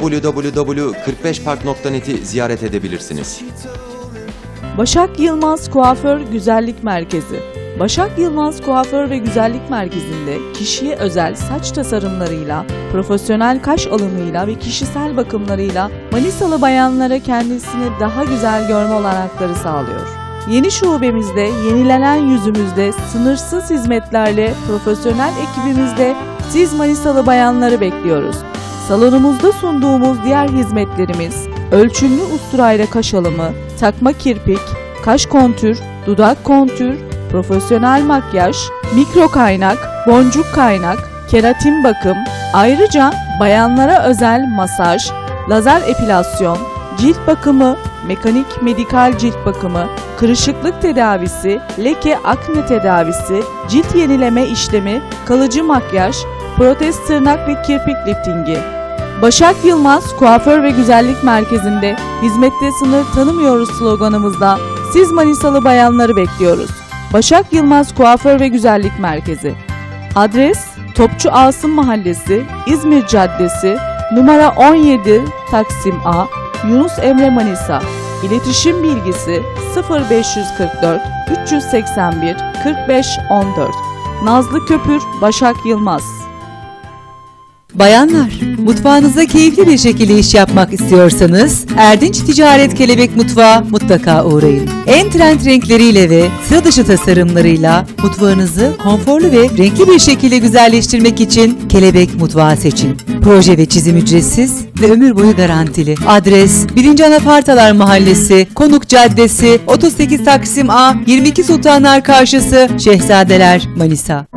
www.45park.net'i ziyaret edebilirsiniz. Başak Yılmaz Kuaför Güzellik Merkezi. Başak Yılmaz Kuaför ve Güzellik Merkezi'nde kişiye özel saç tasarımlarıyla, profesyonel kaş alımıyla ve kişisel bakımlarıyla Manisalı bayanlara kendisini daha güzel görme olanakları sağlıyor. Yeni şubemizde, yenilenen yüzümüzde, sınırsız hizmetlerle, profesyonel ekibimizde siz Manisalı bayanları bekliyoruz. Salonumuzda sunduğumuz diğer hizmetlerimiz, ölçümlü usturayla kaş alımı, takma kirpik, kaş kontür, dudak kontür, profesyonel makyaj, mikro kaynak, boncuk kaynak, keratin bakım, ayrıca bayanlara özel masaj, lazer epilasyon, cilt bakımı, mekanik medikal cilt bakımı, kırışıklık tedavisi, leke akne tedavisi, cilt yenileme işlemi, kalıcı makyaj, protez tırnak ve kirpik liftingi. Başak Yılmaz Kuaför ve Güzellik Merkezi'nde hizmette sınır tanımıyoruz sloganımızda siz Manisalı bayanları bekliyoruz. Başak Yılmaz Kuaför ve Güzellik Merkezi. Adres Topçu Asım Mahallesi, İzmir Caddesi, numara 17 Taksim A, Yunus Emre, Manisa. İletişim bilgisi 0544 381 45 14. Nazlı Köpür, Başak Yılmaz. Bayanlar, mutfağınızda keyifli bir şekilde iş yapmak istiyorsanız Erdinç Ticaret Kelebek Mutfağı mutlaka uğrayın. En trend renkleriyle ve sıra dışı tasarımlarıyla mutfağınızı konforlu ve renkli bir şekilde güzelleştirmek için Kelebek Mutfağı seçin. Proje ve çizim ücretsiz ve ömür boyu garantili. Adres 1. Anafartalar Mahallesi, Konuk Caddesi, 38 Taksim A, 22 Sultanlar Karşısı, Şehzadeler, Manisa.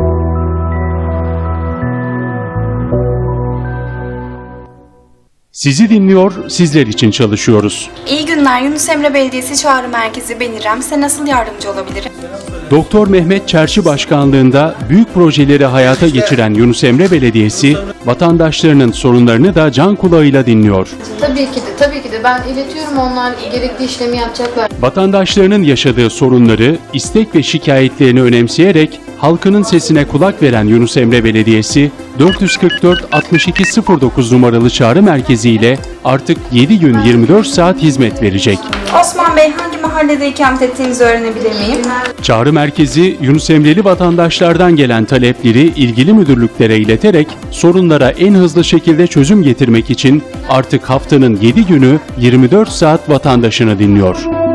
Sizi dinliyor, sizler için çalışıyoruz. İyi günler, Yunus Emre Belediyesi Çağrı Merkezi, ben İrem. Size nasıl yardımcı olabilirim? Doktor Mehmet Çerçi Başkanlığında büyük projeleri hayata geçiren Yunus Emre Belediyesi, vatandaşlarının sorunlarını da can kulağıyla dinliyor. Tabii ki de ben iletiyorum, onlar gerekli işlemi yapacaklar. Vatandaşlarının yaşadığı sorunları, istek ve şikayetlerini önemseyerek halkının sesine kulak veren Yunus Emre Belediyesi, 444-6209 numaralı çağrı merkezi ile artık 7 gün 24 saat hizmet verecek. Osman Bey, hangi mahallede ikamet ettiğinizi öğrenebilir miyim? Çağrı merkezi, Yunus Emreli vatandaşlardan gelen talepleri ilgili müdürlüklere ileterek sorunlara en hızlı şekilde çözüm getirmek için artık haftanın 7 günü 24 saat vatandaşını dinliyor.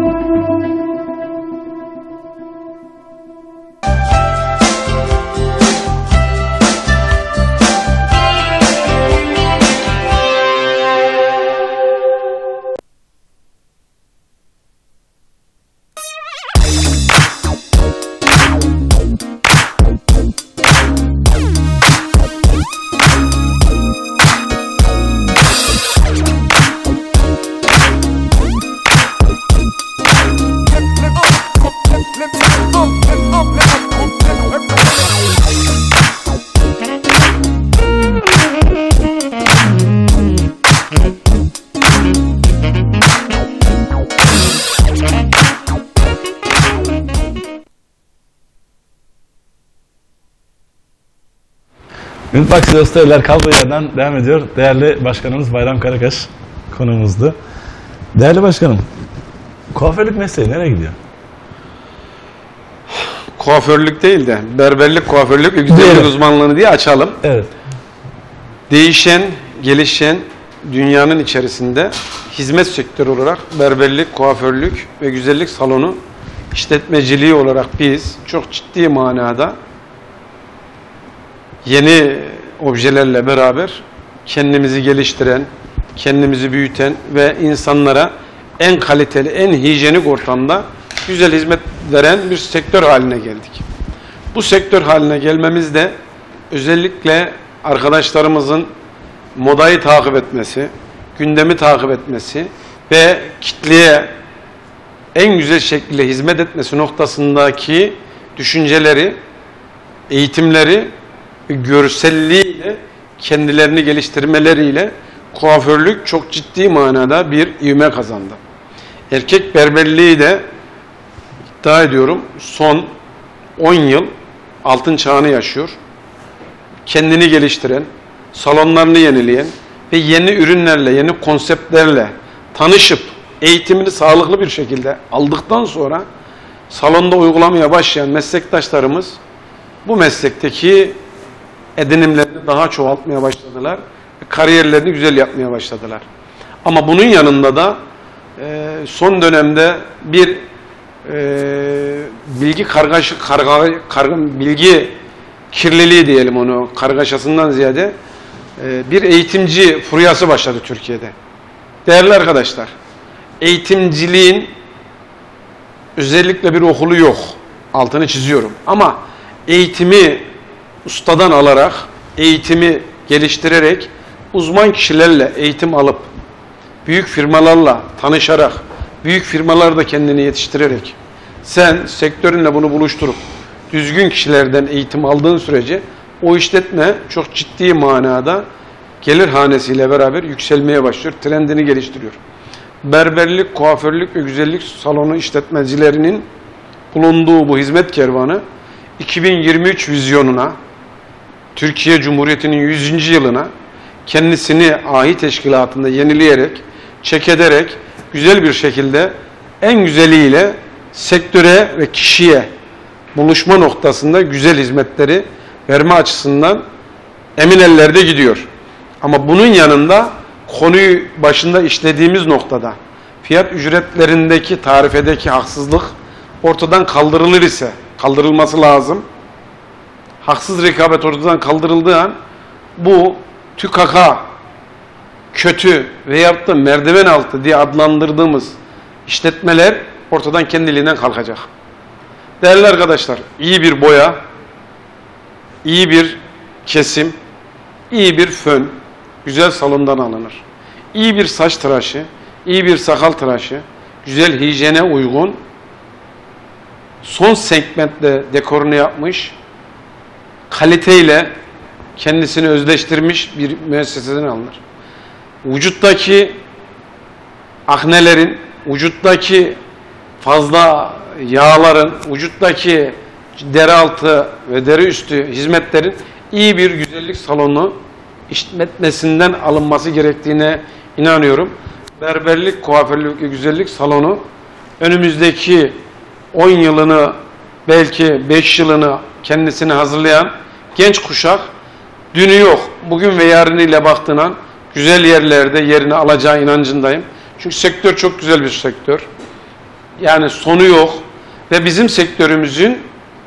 Mutfak Silosteler kaldığı yerden devam ediyor. Değerli Başkanımız Bayram Karakaş konuğumuzdu. Değerli Başkanım, kuaförlük mesleği nereye gidiyor? Kuaförlük değil de berberlik, kuaförlük ve güzellik uzmanlığını diye açalım. Evet. Değişen, gelişen dünyanın içerisinde hizmet sektörü olarak berberlik, kuaförlük ve güzellik salonu işletmeciliği olarak biz çok ciddi manada yeni objelerle beraber kendimizi geliştiren, kendimizi büyüten ve insanlara en kaliteli, en hijyenik ortamda güzel hizmet veren bir sektör haline geldik. Bu sektör haline gelmemizde özellikle arkadaşlarımızın modayı takip etmesi, gündemi takip etmesi ve kitleye en güzel şekilde hizmet etmesi noktasındaki düşünceleri, eğitimleri, görselliğiyle kendilerini geliştirmeleriyle kuaförlük çok ciddi manada bir ivme kazandı. Erkek berberliği de iddia ediyorum son 10 yıl altın çağını yaşıyor. Kendini geliştiren, salonlarını yenileyen ve yeni ürünlerle, yeni konseptlerle tanışıp eğitimini sağlıklı bir şekilde aldıktan sonra salonda uygulamaya başlayan meslektaşlarımız bu meslekteki edinimlerini daha çoğaltmaya başladılar. Kariyerlerini güzel yapmaya başladılar. Ama bunun yanında da son dönemde bir bilgi kirliliği diyelim onu, kargaşasından ziyade bir eğitimci furyası başladı Türkiye'de. Değerli arkadaşlar, eğitimciliğin özellikle bir okulu yok. Altını çiziyorum. Ama eğitimi ustadan alarak, eğitimi geliştirerek, uzman kişilerle eğitim alıp, büyük firmalarla tanışarak, büyük firmalarda kendini yetiştirerek, sen sektörünle bunu buluşturup, düzgün kişilerden eğitim aldığın sürece, o işletme çok ciddi manada gelir hanesiyle beraber yükselmeye başlıyor, trendini geliştiriyor. Berberlik, kuaförlük ve güzellik salonu işletmecilerinin bulunduğu bu hizmet kervanı, 2023 vizyonuna, Türkiye Cumhuriyeti'nin 100. yılına kendisini ahi teşkilatında yenileyerek, çek ederek, güzel bir şekilde en güzeliyle sektöre ve kişiye buluşma noktasında güzel hizmetleri verme açısından emin ellerde gidiyor. Ama bunun yanında konuyu başında işlediğimiz noktada fiyat ücretlerindeki tarifedeki haksızlık ortadan kaldırılır ise, kaldırılması lazım. Haksız rekabet ortadan kaldırıldığı an bu tükaka, kötü veyahut da merdiven altı diye adlandırdığımız işletmeler ortadan kendiliğinden kalkacak. Değerli arkadaşlar, iyi bir boya, iyi bir kesim, iyi bir fön güzel salondan alınır. İyi bir saç tıraşı, iyi bir sakal tıraşı, güzel hijyene uygun, son segmentle dekorunu yapmış, kaliteyle kendisini özleştirmiş bir müesseseden alınır. Vücuttaki aknelerin, vücuttaki fazla yağların, vücuttaki deri altı ve deri üstü hizmetlerin iyi bir güzellik salonu işletmesinden alınması gerektiğine inanıyorum. Berberlik, kuaförlük ve güzellik salonu önümüzdeki 10 yılını, belki 5 yılını kendisini hazırlayan genç kuşak, dünü yok, bugün ve yarınıyla baktığın an güzel yerlerde yerini alacağı inancındayım. Çünkü sektör çok güzel bir sektör. Yani sonu yok ve bizim sektörümüzün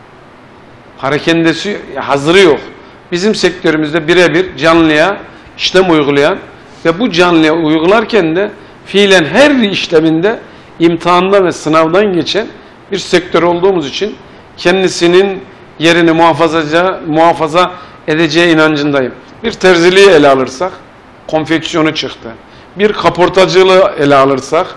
harekendesi, hazırı yok. Bizim sektörümüzde birebir canlıya işlem uygulayan ve bu canlıya uygularken de fiilen her işleminde imtihandan ve sınavdan geçen bir sektör olduğumuz için kendisinin yerini muhafaza edeceği inancındayım. Bir terziliği ele alırsak konfeksiyonu çıktı. Bir kaportacılığı ele alırsak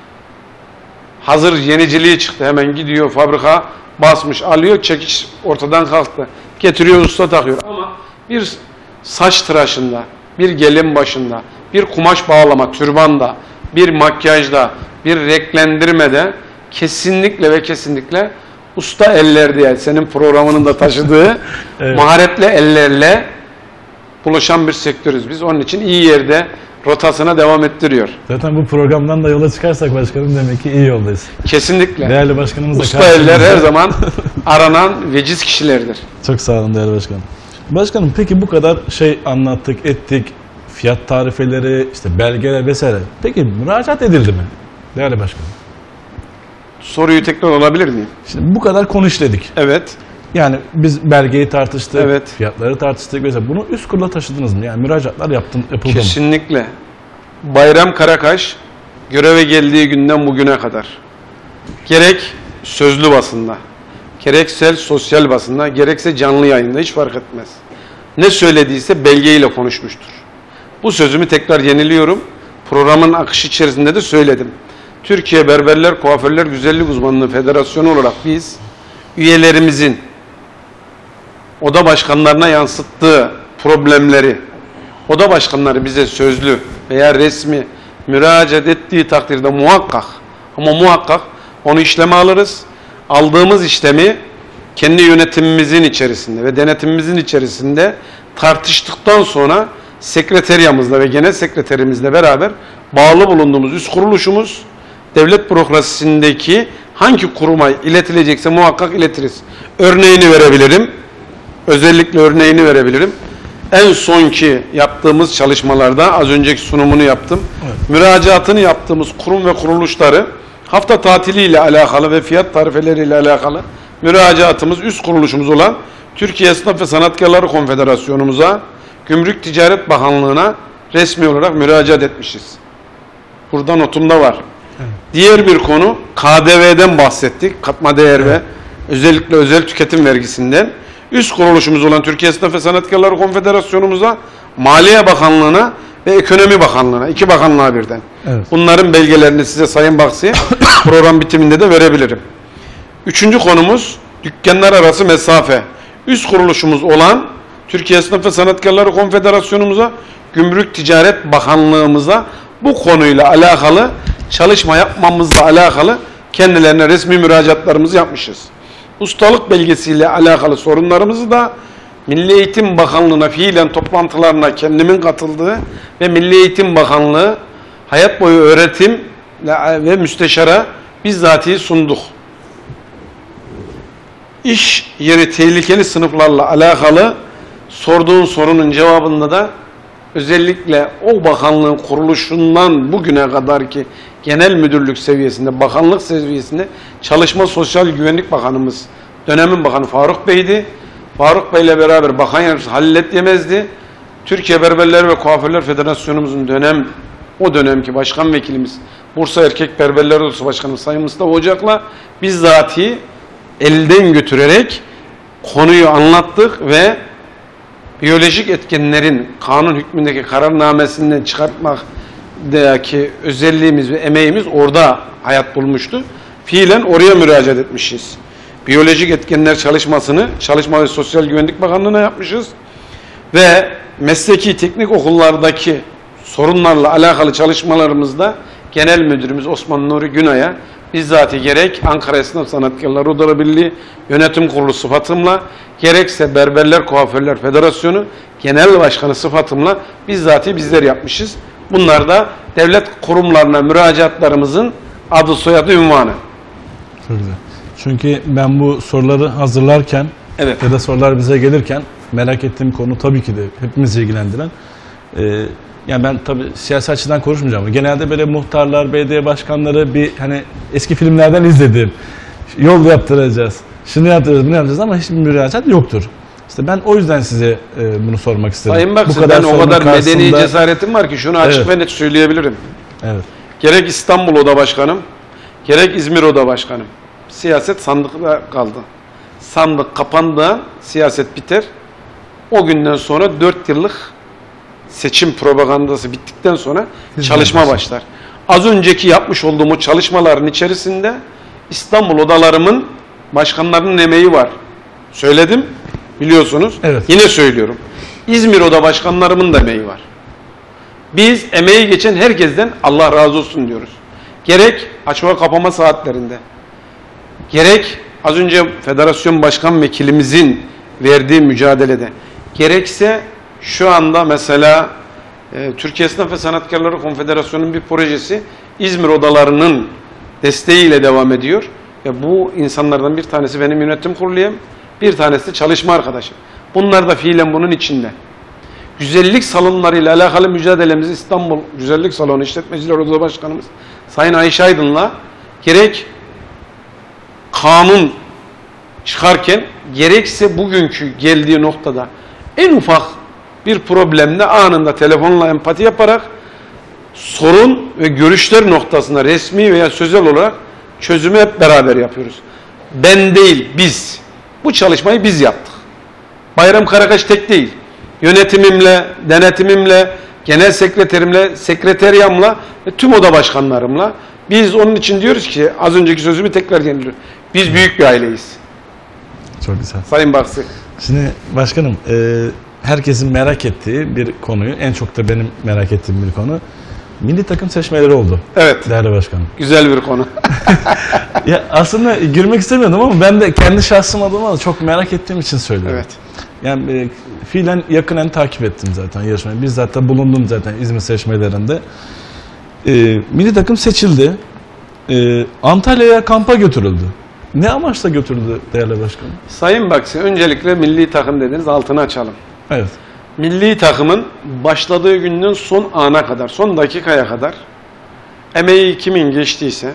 hazır yeniciliği çıktı. Hemen gidiyor fabrika basmış, alıyor, çekiş ortadan kalktı. Getiriyor, usta takıyor. Ama bir saç tıraşında, bir gelin başında, bir kumaş bağlama, türbanda, bir makyajda, bir renklendirmede kesinlikle ve kesinlikle usta eller diye senin programının da taşıdığı evet, maharetli ellerle buluşan bir sektörüz. Biz onun için iyi yerde rotasına devam ettiriyor. Zaten bu programdan da yola çıkarsak başkanım demek ki iyi yoldayız. Kesinlikle. Değerli başkanımız da usta eller her zaman aranan veciz kişilerdir. Çok sağ olun değerli başkanım. Başkanım peki bu kadar şey anlattık, ettik. Fiyat tarifeleri, işte belgeler vesaire. Peki müracaat edildi mi? Değerli başkanım. Soruyu tekrar alabilir miyim? Şimdi bu kadar konu işledik. Evet. Yani biz belgeyi tartıştık, evet, fiyatları tartıştık mesela. Bunu üst kurula taşıdınız mı? Yani müracaatlar yapıldı mı? Kesinlikle. Bayram Karakaş göreve geldiği günden bugüne kadar gerek sözlü basında, gerekse sosyal basında, gerekse canlı yayında hiç fark etmez. Ne söylediyse belgeyle konuşmuştur. Bu sözümü tekrar yeniliyorum. Programın akışı içerisinde de söyledim. Türkiye Berberler, Kuaförler Güzellik Uzmanlığı Federasyonu olarak biz üyelerimizin oda başkanlarına yansıttığı problemleri oda başkanları bize sözlü veya resmi müracaat ettiği takdirde muhakkak onu işleme alırız. Aldığımız işlemi kendi yönetimimizin içerisinde ve denetimimizin içerisinde tartıştıktan sonra sekreteriyamızla ve genel sekreterimizle beraber bağlı bulunduğumuz üst kuruluşumuz devlet bürokrasisindeki hangi kuruma iletilecekse muhakkak iletiriz. Örneğini verebilirim. Özellikle örneğini verebilirim. En sonki yaptığımız çalışmalarda az önceki sunumunu yaptım. Evet. Müracaatını yaptığımız kurum ve kuruluşları hafta tatiliyle alakalı ve fiyat tarifeleriyle alakalı müracaatımız üst kuruluşumuz olan Türkiye Esnaf ve Sanatkarları Konfederasyonumuza, Gümrük Ticaret Bakanlığı'na resmi olarak müracaat etmişiz. Burada notumda var. Evet. Diğer bir konu KDV'den bahsettik. Katma değer evet, ve özellikle özel tüketim vergisinden. Üst kuruluşumuz olan Türkiye Esnaf ve Sanatkarları Konfederasyonumuza, Maliye Bakanlığı'na ve Ekonomi Bakanlığı'na, iki bakanlığa birden. Evet. Bunların belgelerini size Sayın Baksi program bitiminde de verebilirim. Üçüncü konumuz dükkanlar arası mesafe. Üst kuruluşumuz olan Türkiye Esnaf ve Sanatkarları Konfederasyonumuza, Gümrük Ticaret Bakanlığımıza bu konuyla alakalı çalışma yapmamızla alakalı kendilerine resmi müracaatlarımızı yapmışız. Ustalık belgesiyle alakalı sorunlarımızı da Milli Eğitim Bakanlığı'na fiilen toplantılarına kendimin katıldığı ve Milli Eğitim Bakanlığı hayat boyu öğretim ve müsteşara bizzatihi sunduk. İş yeri tehlikeli sınıflarla alakalı sorduğun sorunun cevabında da özellikle o bakanlığın kuruluşundan bugüne kadar ki genel müdürlük seviyesinde, bakanlık seviyesinde Çalışma Sosyal Güvenlik Bakanımız, dönemin bakanı Faruk Bey'di. Faruk Bey'le beraber bakan yardımcısı Halil Yemez'di. Türkiye Berberler ve Kuaförler Federasyonumuzun o dönemki başkan vekilimiz, Bursa Erkek Berberler Odası Başkanı Sayın Mustafa Ocak'la bizzati elden götürerek konuyu anlattık ve biyolojik etkenlerin kanun hükmündeki kararnamesinden çıkartmaktaki özelliğimiz ve emeğimiz orada hayat bulmuştu. Fiilen oraya müracaat etmişiz. Biyolojik etkenler çalışmasını Çalışma ve Sosyal Güvenlik Bakanlığı'na yapmışız ve mesleki teknik okullardaki sorunlarla alakalı çalışmalarımızda Genel Müdürümüz Osman Nuri Günay'a bizzati gerek Ankara Esnaf Sanatkarları Odaları Birliği Yönetim Kurulu sıfatımla, gerekse Berberler Kuaförler Federasyonu Genel Başkanı sıfatımla bizzati bizler yapmışız. Bunlar da devlet kurumlarına müracaatlarımızın adı, soyadı, ünvanı. Çok güzel. Çünkü ben bu soruları hazırlarken ya da sorular bize gelirken merak ettiğim konu tabii ki de hepimizi ilgilendiren. Yani ben tabii siyasi açıdan konuşmayacağım. Genelde böyle muhtarlar, belediye başkanları bir hani eski filmlerden izlediğim yol yaptıracağız, şunu yaptıracağız, bunu yapacağız ama hiçbir müracaat yoktur. İşte ben o yüzden size bunu sormak istedim. Sayın Baksın, ben o kadar medeni cesaretim var ki şunu açık ve net söyleyebilirim. Evet. Gerek İstanbul Oda Başkanım, gerek İzmir Oda Başkanım. Siyaset sandıkta kaldı. Sandık kapandı, siyaset biter. O günden sonra 4 yıllık seçim propagandası bittikten sonra çalışma başlar. Az önceki yapmış olduğum o çalışmaların içerisinde İstanbul odalarımın başkanlarının emeği var. Söyledim, biliyorsunuz. Evet. Yine söylüyorum. İzmir oda başkanlarımın da emeği var. Biz emeği geçen herkesten Allah razı olsun diyoruz. Gerek açma kapama saatlerinde, gerek az önce federasyon başkan vekilimizin verdiği mücadelede, gerekse şu anda mesela Türkiye Esnaf ve Sanatkarları Konfederasyonu'nun bir projesi İzmir odalarının desteğiyle devam ediyor. Ve bu insanlardan bir tanesi benim yönetim kurulu üyem, bir tanesi de çalışma arkadaşım. Bunlar da fiilen bunun içinde. Güzellik salonlarıyla alakalı mücadelemizi İstanbul Güzellik Salonu İşletmeciler Odası Başkanımız Sayın Ayşe Aydın'la gerek kanun çıkarken gerekse bugünkü geldiği noktada en ufak bir problemde anında telefonla empati yaparak sorun ve görüşler noktasında resmi veya sözel olarak çözümü hep beraber yapıyoruz. Ben değil, biz. Bu çalışmayı biz yaptık. Bayram Karakaş tek değil. Yönetimimle, denetimimle, genel sekreterimle, sekreteriyamla ve tüm oda başkanlarımla biz onun için diyoruz ki az önceki sözümü tekrar yeniliyorum. Biz büyük bir aileyiz. Çok güzel. Sayın Baksı. Şimdi başkanım, herkesin merak ettiği bir konuyu, en çok da benim merak ettiğim bir konu. Milli takım seçmeleri oldu. Evet. Değerli başkanım. Güzel bir konu. Ya aslında girmek istemiyordum ama ben de kendi şahsım adıma çok merak ettiğim için söylüyorum. Evet. Yani fiilen yakından takip ettim zaten yarışmayı. Bizzat da bulundum zaten İzmir seçmelerinde. Milli takım seçildi. Antalya'ya kampa götürüldü. Ne amaçla götürüldü değerli başkanım? Sayın Baksı, öncelikle milli takım dediniz, altını açalım. Evet. Milli takımın başladığı günden son ana kadar, son dakikaya kadar emeği kimin geçtiyse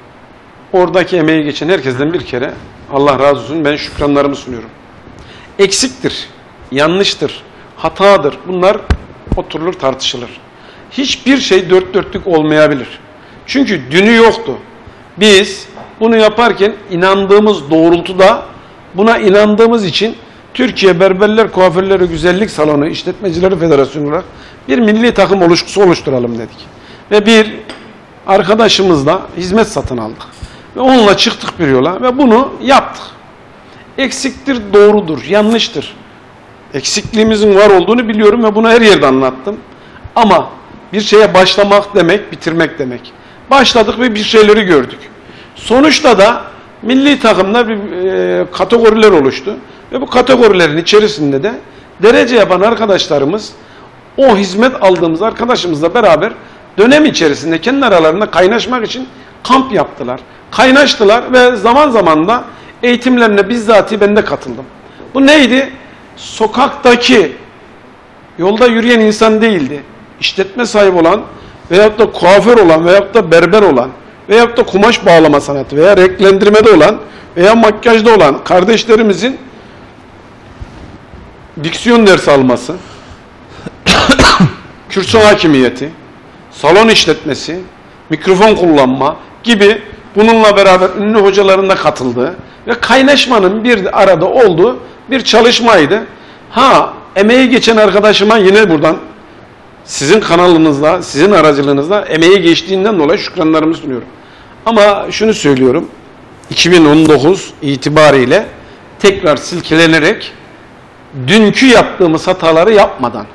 oradaki emeği geçen herkesten bir kere Allah razı olsun ben şükranlarımı sunuyorum. Eksiktir, yanlıştır, hatadır. Bunlar oturulur tartışılır. Hiçbir şey dört dörtlük olmayabilir. Çünkü dünü yoktu. Biz bunu yaparken inandığımız doğrultuda, buna inandığımız için Türkiye Berberler Kuaförleri Güzellik Salonu İşletmecileri Federasyonu olarak bir milli takım oluşturalım dedik. Ve bir arkadaşımızla hizmet satın aldık. Ve onunla çıktık bir yola ve bunu yaptık. Eksiktir, doğrudur, yanlıştır. Eksikliğimizin var olduğunu biliyorum ve bunu her yerde anlattım. Ama bir şeye başlamak demek, bitirmek demek. Başladık ve bir şeyleri gördük. Sonuçta da milli takımda bir kategoriler oluştu. Ve bu kategorilerin içerisinde de derece yapan arkadaşlarımız o hizmet aldığımız arkadaşımızla beraber dönem içerisinde kendi aralarında kaynaşmak için kamp yaptılar. Kaynaştılar ve zaman zaman da eğitimlerine bizzati ben de katıldım. Bu neydi? Sokaktaki Yolda yürüyen insan değildi. İşletme sahibi olan veyahut da kuaför olan veyahut da berber olan veyahut da kumaş bağlama sanatı veya renklendirmede olan veya makyajda olan kardeşlerimizin diksiyon dersi alması, kürsü hakimiyeti, salon işletmesi, mikrofon kullanma gibi bununla beraber ünlü hocaların da katıldığı ve kaynaşmanın bir arada olduğu bir çalışmaydı. Emeği geçen arkadaşıma yine buradan sizin kanalınızda, sizin aracılığınızda emeği geçtiğinden dolayı şükranlarımı sunuyorum. Ama şunu söylüyorum, 2019 itibariyle tekrar silkelenerek dünkü yaptığımız hataları yapmadan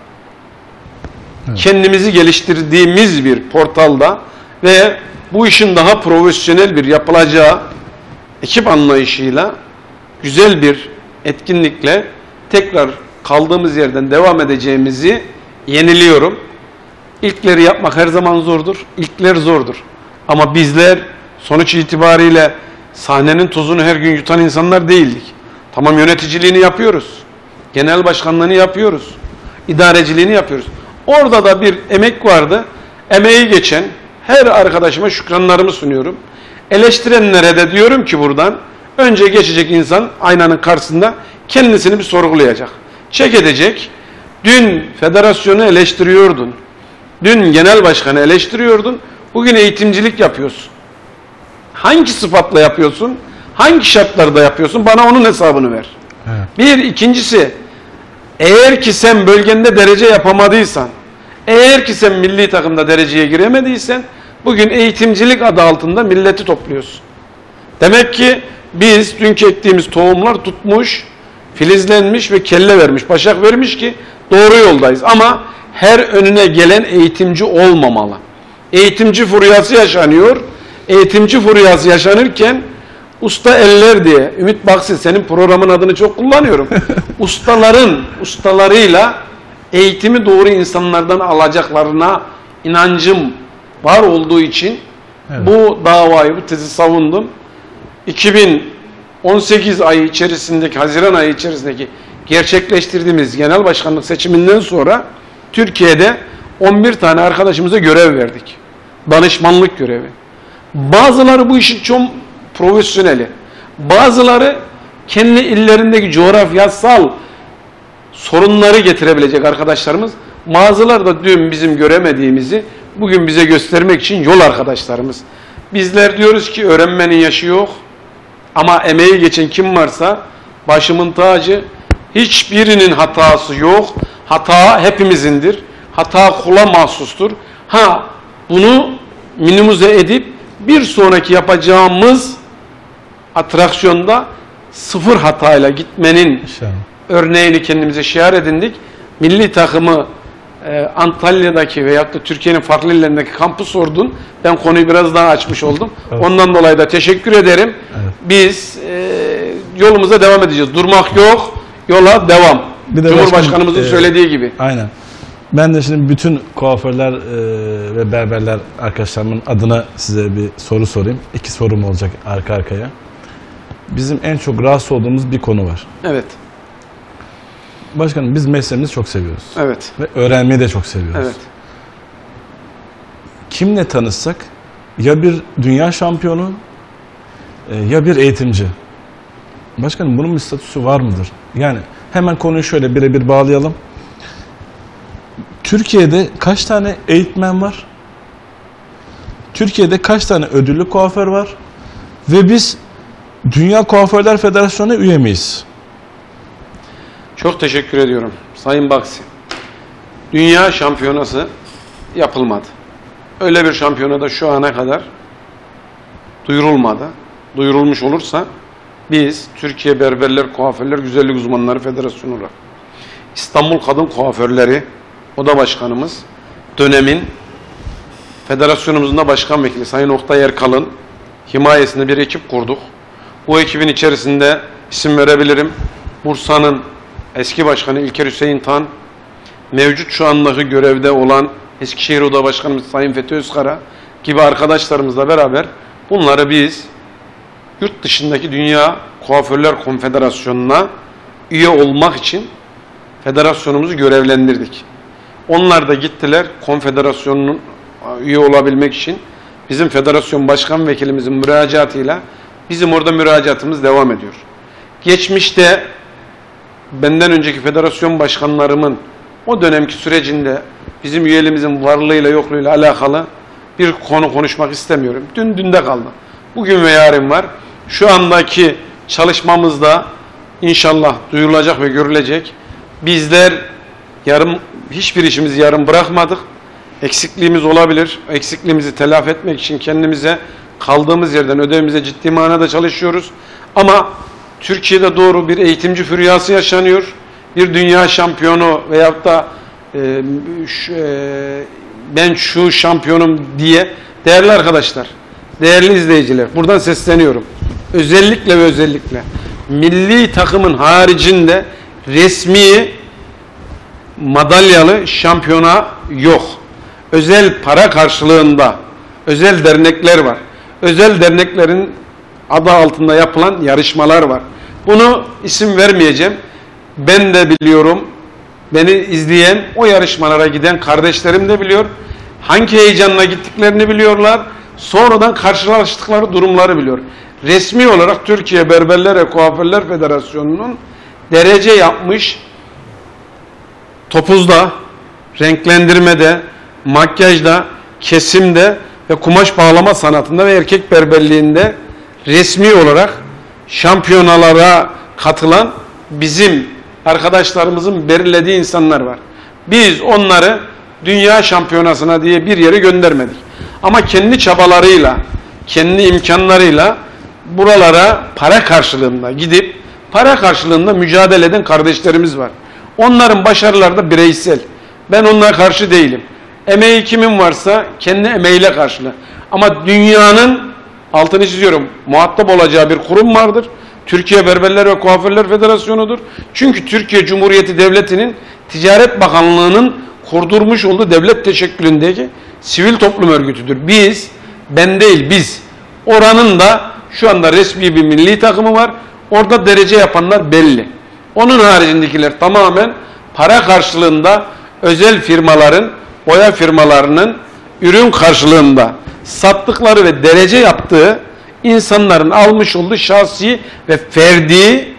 kendimizi geliştirdiğimiz bir portalda ve bu işin daha profesyonel bir yapılacağı ekip anlayışıyla güzel bir etkinlikle tekrar kaldığımız yerden devam edeceğimizi yeniliyorum. İlkleri yapmak her zaman zordur. İlkler zordur. Ama bizler sonuç itibariyle sahnenin tozunu her gün yutan insanlar değildik. Tamam, yöneticiliğini yapıyoruz. Genel başkanlığını yapıyoruz. İdareciliğini yapıyoruz. Orada da bir emek vardı. Emeği geçen her arkadaşıma şükranlarımı sunuyorum. Eleştirenlere de diyorum ki buradan önce geçecek insan aynanın karşısında kendisini bir sorgulayacak. Çek edecek. Dün federasyonu eleştiriyordun. Dün genel başkanı eleştiriyordun. Bugün eğitimcilik yapıyorsun. Hangi sıfatla yapıyorsun? Hangi şartlarda yapıyorsun? Bana onun hesabını ver. Evet. Bir, ikincisi, eğer ki sen bölgende derece yapamadıysan, eğer ki sen milli takımda dereceye giremediysen, bugün eğitimcilik adı altında milleti topluyorsun. Demek ki biz dünkü ektiğimiz tohumlar tutmuş, filizlenmiş ve kelle vermiş, başak vermiş ki doğru yoldayız. Ama her önüne gelen eğitimci olmamalı. Eğitimci furyası yaşanıyor. Eğitimci furyası yaşanırken usta eller diye, Ümit Baksız senin programın adını çok kullanıyorum. Ustalarıyla eğitimi doğru insanlardan alacaklarına inancım var olduğu için bu davayı, bu tezi savundum. 2018 ayı içerisindeki, Haziran ayı içerisindeki gerçekleştirdiğimiz genel başkanlık seçiminden sonra Türkiye'de 11 tane arkadaşımıza görev verdik. Danışmanlık görevi. Bazıları bu işin çok profesyoneli. Bazıları kendi illerindeki coğrafyasal sorunları getirebilecek arkadaşlarımız. Bazıları da dün bizim göremediğimizi bugün bize göstermek için yol arkadaşlarımız. Bizler diyoruz ki öğrenmenin yaşı yok. Ama emeği geçen kim varsa başımın tacı, hiçbirinin hatası yok. Hata hepimizindir. Hata kula mahsustur. Bunu minimize edip bir sonraki yapacağımız atraksiyonda sıfır hatayla gitmenin örneğini kendimize şiar edindik. Milli takımı Antalya'daki veyahut da Türkiye'nin farklı illerindeki kampı sordun. Ben konuyu biraz daha açmış oldum. Evet. Ondan dolayı da teşekkür ederim. Evet. Biz yolumuza devam edeceğiz. Durmak yok, yola devam. Cumhurbaşkanımızın söylediği gibi. Aynen. Ben de şimdi bütün kuaförler ve berberler arkadaşlarımın adına size bir soru sorayım. 2 sorum olacak arka arkaya. Bizim en çok rahatsız olduğumuz bir konu var. Evet. Başkanım, biz mesleğimizi çok seviyoruz. Evet. Ve öğrenmeyi de çok seviyoruz. Evet. Kimle tanışsak ya bir dünya şampiyonu ya bir eğitimci. Başkanım, bunun bir statüsü var mıdır? Yani hemen konuyu şöyle birebir bağlayalım. Türkiye'de kaç tane eğitmen var? Türkiye'de kaç tane ödüllü kuaför var? Ve biz Dünya Kuaförler Federasyonu'na üye miyiz? Çok teşekkür ediyorum Sayın Baksi. Dünya şampiyonası yapılmadı. Öyle bir şampiyonada şu ana kadar duyurulmadı. Duyurulmuş olursa biz Türkiye Berberler, Kuaförler, Güzellik Uzmanları Federasyonu olarak İstanbul Kadın Kuaförleri Oda Başkanımız, dönemin federasyonumuzun da başkan vekili Sayın Oktay Erkal'ın himayesinde bir ekip kurduk. Bu ekibin içerisinde isim verebilirim. Bursa'nın eski başkanı İlker Hüseyin Tan, mevcut şu andaki görevde olan Eskişehir Oda Başkanımız Sayın Fethi Özkara gibi arkadaşlarımızla beraber bunları biz yurt dışındaki Dünya Kuaförler Konfederasyonu'na üye olmak için federasyonumuzu görevlendirdik. Onlar da gittiler konfederasyonun üye olabilmek için. Bizim federasyon başkan vekilimizin müracaatıyla bizim orada müracaatımız devam ediyor. Geçmişte benden önceki federasyon başkanlarımın o dönemki sürecinde bizim üyeliğimizin varlığıyla yokluğuyla alakalı bir konu konuşmak istemiyorum. Dünde kaldı. Bugün ve yarın var. Şu andaki çalışmamızda inşallah duyulacak ve görülecek. Bizler hiçbir işimizi yarım bırakmadık. Eksikliğimiz olabilir. Eksikliğimizi telafi etmek için kendimize kaldığımız yerden ödevimize ciddi manada çalışıyoruz. Ama Türkiye'de doğru bir eğitimci füryası yaşanıyor. Bir dünya şampiyonu veyahut da ben şu şampiyonum diye değerli arkadaşlar, değerli izleyiciler buradan sesleniyorum. Özellikle ve özellikle milli takımın haricinde resmi madalyalı şampiyona yok. Özel para karşılığında özel dernekler var. Özel derneklerin adı altında yapılan yarışmalar var. Bunu isim vermeyeceğim. Ben de biliyorum. Beni izleyen, o yarışmalara giden kardeşlerim de biliyor. Hangi heyecanla gittiklerini biliyorlar. Sonradan karşılaştıkları durumları biliyor. Resmi olarak Türkiye Berberler ve Kuaförler Federasyonu'nun derece yapmış topuzda, renklendirmede, makyajda, kesimde ve kumaş bağlama sanatında ve erkek berberliğinde resmi olarak şampiyonalara katılan bizim arkadaşlarımızın belirlediği insanlar var. Biz onları dünya şampiyonasına diye bir yere göndermedik. Ama kendi çabalarıyla, kendi imkanlarıyla buralara para karşılığında gidip para karşılığında mücadele eden kardeşlerimiz var. Onların başarıları da bireysel. Ben onlara karşı değilim. Emeği kimin varsa kendi emeğiyle karşıla. Ama dünyanın, altını çiziyorum, muhatap olacağı bir kurum vardır. Türkiye Berberler ve Kuaförler Federasyonu'dur. Çünkü Türkiye Cumhuriyeti Devleti'nin Ticaret Bakanlığı'nın kurdurmuş olduğu devlet teşekkülündeki sivil toplum örgütüdür. Biz, ben değil biz. Oranın da şu anda resmi bir milli takımı var. Orada derece yapanlar belli. Onun haricindekiler tamamen para karşılığında özel firmaların, boya firmalarının ürün karşılığında sattıkları ve derece yaptığı insanların almış olduğu şahsi ve ferdi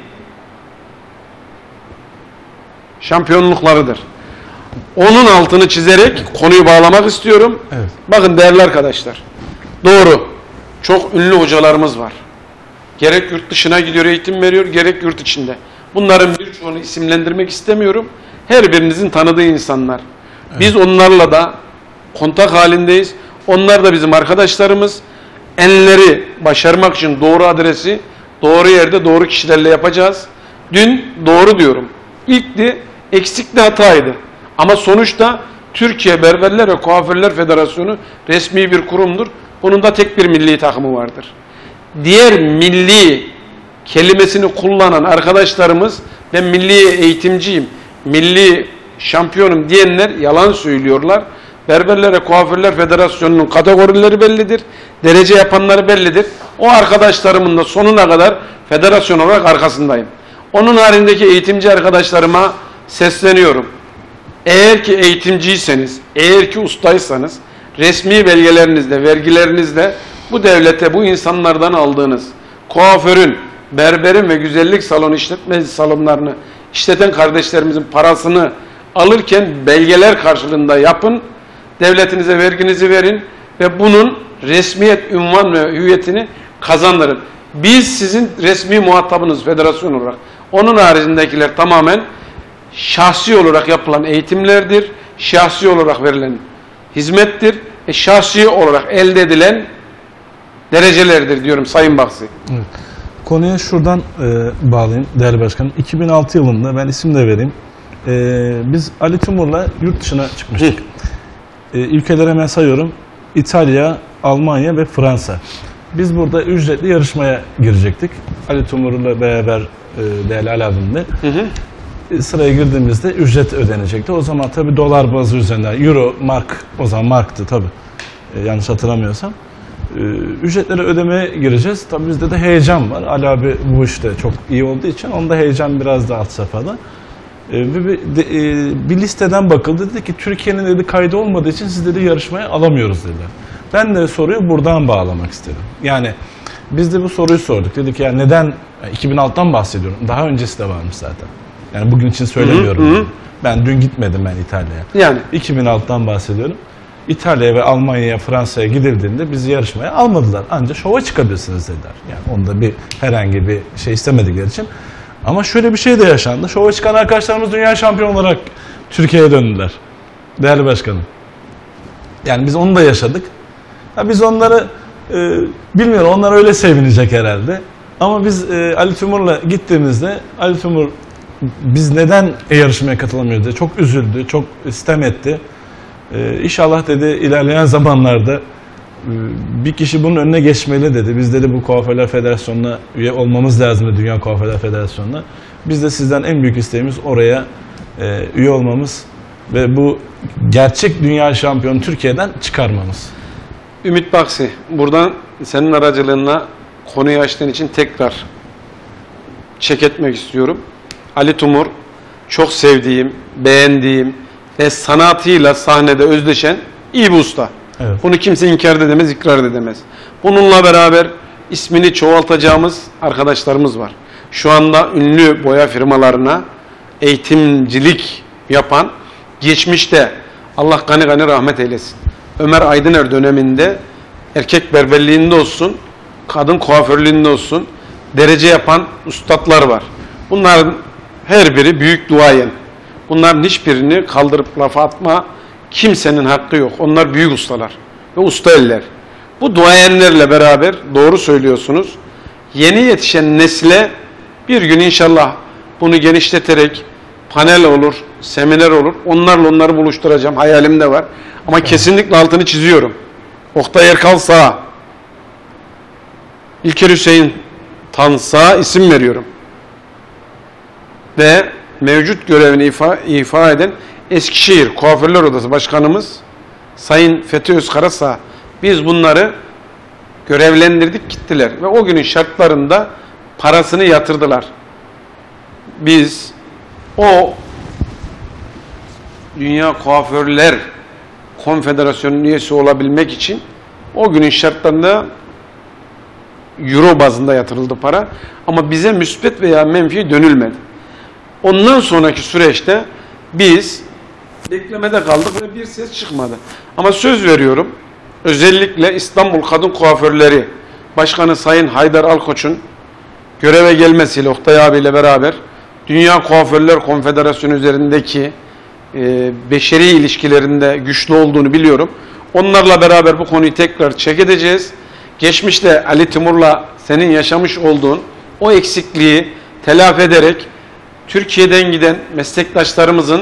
şampiyonluklarıdır. Onun altını çizerek konuyu bağlamak istiyorum. Evet. Bakın değerli arkadaşlar, doğru, çok ünlü hocalarımız var. Gerek yurt dışına gidiyor, eğitim veriyor, gerek yurt içinde. Bunların birçoğunu isimlendirmek istemiyorum. Her birinizin tanıdığı insanlar. Evet. Biz onlarla da kontak halindeyiz. Onlar da bizim arkadaşlarımız. Enleri başarmak için doğru adresi, doğru yerde, doğru kişilerle yapacağız. Dün doğru diyorum. İlkti, eksikti, hataydı. Ama sonuçta Türkiye Berberler ve Kuaförler Federasyonu resmi bir kurumdur. Bunun da tek bir milli takımı vardır. Diğer milli kelimesini kullanan arkadaşlarımız, ben milli eğitimciyim, milli şampiyonum diyenler yalan söylüyorlar. Berberler ve Kuaförler Federasyonu'nun kategorileri bellidir. Derece yapanları bellidir. O arkadaşlarımın da sonuna kadar federasyon olarak arkasındayım. Onun haricindeki eğitimci arkadaşlarıma sesleniyorum. Eğer ki eğitimciyseniz, eğer ki ustaysanız, resmi belgelerinizle, vergilerinizle bu devlete, bu insanlardan aldığınız kuaförün, berberin ve güzellik salonu işletme salonlarını işleten kardeşlerimizin parasını alırken belgeler karşılığında yapın. Devletinize verginizi verin ve bunun resmiyet, ünvan ve hüviyetini kazandırın. Biz sizin resmi muhatabınız federasyon olarak. Onun haricindekiler tamamen şahsi olarak yapılan eğitimlerdir. Şahsi olarak verilen hizmettir. Şahsi olarak elde edilen derecelerdir diyorum Sayın Baksi. Evet. Konuya şuradan bağlayayım değerli başkanım. 2006 yılında ben isim de vereyim. Biz Ali Timur'la yurt dışına çıkmıştık. Ülkelere hemen sayıyorum. İtalya, Almanya ve Fransa. Biz burada ücretli yarışmaya girecektik. Ali Timur'la beraber değerli Ali abimle. Sıraya girdiğimizde ücret ödenecekti. O zaman tabii dolar bazı üzerinden, euro, mark, o zaman marktı tabii. Yanlış hatırlamıyorsam. Ücretleri ödemeye gireceğiz. Tabii bizde de heyecan var. Ali abi bu işte çok iyi olduğu için onda heyecan biraz daha alt safhada. Bir listeden bakıldı. Dedi ki Türkiye'nin dedi kaydı olmadığı için siz dedi yarışmaya alamıyoruz dediler. Ben de soruyu buradan bağlamak istedim. Yani biz de bu soruyu sorduk. Dedik ya neden, 2006'dan bahsediyorum. Daha öncesi de varmış zaten. Yani bugün için söylemiyorum. Ben dün gitmedim İtalya'ya. Yani 2006'dan bahsediyorum. İtalya'ya ve Almanya'ya, Fransa'ya gidildiğinde bizi yarışmaya almadılar. Ancak şova çıkabilirsiniz dediler. Yani onda herhangi bir şey istemedikleri için. Ama şöyle bir şey de yaşandı. Şova çıkan arkadaşlarımız dünya şampiyonu olarak Türkiye'ye döndüler. Değerli başkanım. Yani biz onu da yaşadık. Ya biz onları bilmiyorum, onlar öyle sevinecek herhalde. Ama biz Ali Timur'la gittiğimizde Ali Timur biz neden yarışmaya katılamıyoruz diye çok üzüldü, çok sitem etti. İnşallah dedi ilerleyen zamanlarda bir kişi bunun önüne geçmeli dedi. Biz dedi bu Kuaförler Federasyonu'na üye olmamız lazım, Dünya Kuaförler Federasyonu'na. Biz de sizden en büyük isteğimiz oraya üye olmamız ve bu gerçek dünya şampiyonu Türkiye'den çıkarmamız. Ümit Baksi, buradan senin aracılığınla konuyu açtığın için tekrar çek etmek istiyorum. Ali Timur çok sevdiğim, beğendiğim ve sanatıyla sahnede özdeşen iyi bir usta. Evet. Bunu kimse inkar edemez, ikrar edemez. Bununla beraber ismini çoğaltacağımız arkadaşlarımız var. Şu anda ünlü boya firmalarına eğitimcilik yapan, geçmişte Allah gani gani rahmet eylesin, Ömer Aydıner döneminde erkek berberliğinde olsun, kadın kuaförlüğünde olsun derece yapan ustadlar var. Bunların her biri büyük duayen. Bunların hiçbirini kaldırıp lafa atma kimsenin hakkı yok. Onlar büyük ustalar ve usta eller. Bu duayenlerle beraber doğru söylüyorsunuz. Yeni yetişen nesle bir gün inşallah bunu genişleterek panel olur, seminer olur. Onları buluşturacağım. Hayalim de var. Ama kesinlikle altını çiziyorum. Oktay Erkal Sağ, İlker Hüseyin Tansa isim veriyorum. Ve mevcut görevini ifa eden Eskişehir Kuaförler Odası Başkanımız Sayın Fethi Özkarasağ, biz bunları görevlendirdik, gittiler ve o günün şartlarında parasını yatırdılar. Biz o Dünya Kuaförler Konfederasyonu üyesi olabilmek için o günün şartlarında euro bazında yatırıldı para ama bize müspet veya menfi dönülmedi. Ondan sonraki süreçte biz beklemede kaldık ve bir ses çıkmadı. Ama söz veriyorum, özellikle İstanbul Kadın Kuaförleri Başkanı Sayın Haydar Alkoç'un göreve gelmesiyle Oktay abiyle beraber Dünya Kuaförler Konfederasyonu üzerindeki beşeri ilişkilerinde güçlü olduğunu biliyorum. Onlarla beraber bu konuyu tekrar check edeceğiz. Geçmişte Ali Timur'la senin yaşamış olduğun o eksikliği telafi ederek Türkiye'den giden meslektaşlarımızın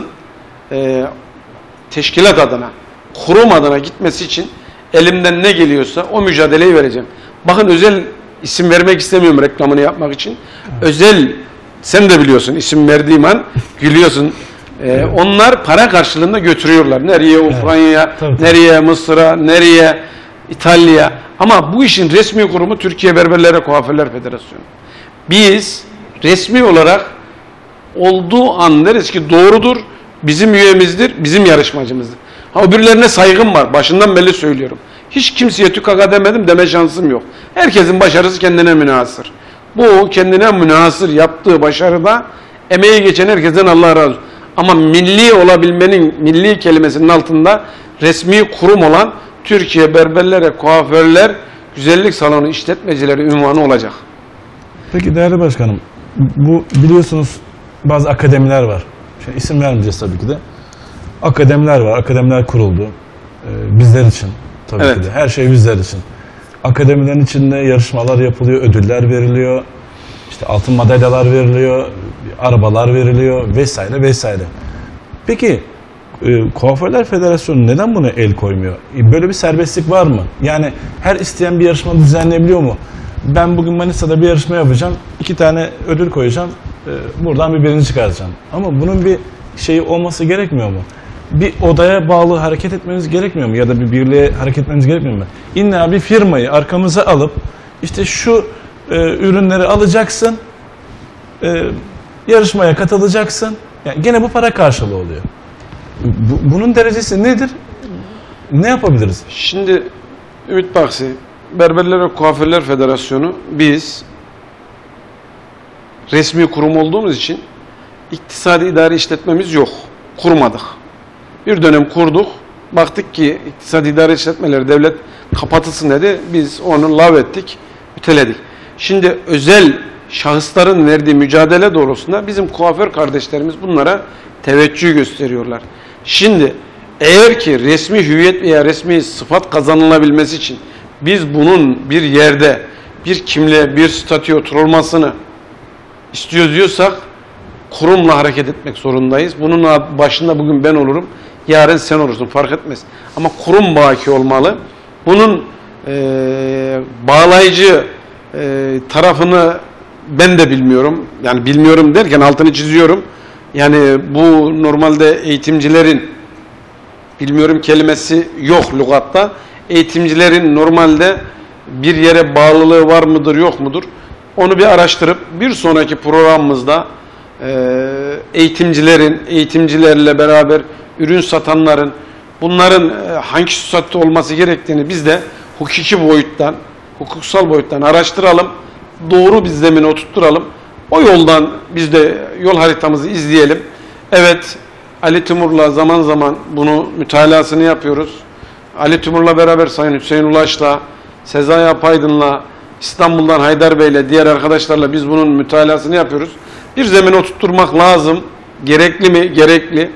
teşkilat adına, kurum adına gitmesi için elimden ne geliyorsa o mücadeleyi vereceğim. Bakın özel isim vermek istemiyorum reklamını yapmak için. Özel, sen de biliyorsun isim verdiğim an gülüyorsun. Onlar para karşılığında götürüyorlar. Nereye? Ukrayna'ya, nereye? Mısır'a, nereye? İtalya. Ama bu işin resmi kurumu Türkiye Berberler Kuaförler Federasyonu. Biz resmi olarak olduğu an deriz ki doğrudur, bizim üyemizdir, bizim yarışmacımızdır. Ha öbürlerine saygım var, başından belli söylüyorum. Hiç kimseye tükaka demedim, deme şansım yok. Herkesin başarısı kendine münhasır. Bu kendine münhasır yaptığı başarıda emeği geçen herkesten Allah razı olsun. Ama milli olabilmenin, milli kelimesinin altında resmi kurum olan Türkiye Berberler Kuaförler Güzellik Salonu İşletmecileri unvanı olacak. Peki değerli başkanım, bu biliyorsunuz bazı akademiler var. Şimdi isim vermeyeceğiz tabii ki de. Akademiler var, akademiler kuruldu. Bizler için tabii ki de. Her şey bizler için. Akademilerin içinde yarışmalar yapılıyor, ödüller veriliyor. İşte altın madalyalar veriliyor, arabalar veriliyor vesaire vesaire. Peki Kuaförler Federasyonu neden buna el koymuyor? Böyle bir serbestlik var mı? Yani her isteyen bir yarışma düzenleyebiliyor mu? Ben bugün Manisa'da bir yarışma yapacağım, 2 tane ödül koyacağım, buradan bir birinci çıkaracağım. Ama bunun bir şeyi olması gerekmiyor mu? Bir odaya bağlı hareket etmemiz gerekmiyor mu? Ya da bir birliğe hareket etmemiz gerekmiyor mu? İlla bir firmayı arkamıza alıp işte şu ürünleri alacaksın, yarışmaya katılacaksın. Yani gene bu para karşılığı oluyor. Bunun derecesi nedir? Ne yapabiliriz? Şimdi Ümit Baksi, Berberler ve Kuaförler Federasyonu, biz resmi kurum olduğumuz için iktisadi idari işletmemiz yok. Kurmadık. Bir dönem kurduk. Baktık ki iktisadi idari işletmeleri devlet kapatılsın dedi. Biz onu lağvettik, üteledik. Şimdi özel şahısların verdiği mücadele doğrultusunda bizim kuaför kardeşlerimiz bunlara teveccüh gösteriyorlar. Şimdi eğer ki resmi hüviyet veya resmi sıfat kazanılabilmesi için biz bunun bir yerde bir kimliğe, bir statüye oturulmasını istiyoruz diyorsak kurumla hareket etmek zorundayız. Bunun başında bugün ben olurum, yarın sen olursun, fark etmez. Ama kurum baki olmalı. Bunun bağlayıcı tarafını ben de bilmiyorum. Yani bilmiyorum derken altını çiziyorum. Yani bu normalde eğitimcilerin, bilmiyorum kelimesi yok lügatta. Eğitimcilerin normalde bir yere bağlılığı var mıdır yok mudur? Onu bir araştırıp bir sonraki programımızda eğitimcilerin, eğitimcilerle beraber ürün satanların, bunların hangi statüde olması gerektiğini biz de hukuki boyuttan, hukuksal boyuttan araştıralım. Doğru bir zemine oturtturalım. O yoldan biz de yol haritamızı izleyelim. Evet, Ali Timur'la zaman zaman bunu mütalasını yapıyoruz. Ali Timur'la beraber Sayın Hüseyin Ulaş'la, Sezai Apaydın'la, İstanbul'dan Haydar Bey'le, diğer arkadaşlarla biz bunun mütalasını yapıyoruz. Bir zemine oturtturmak lazım. Gerekli mi? Gerekli.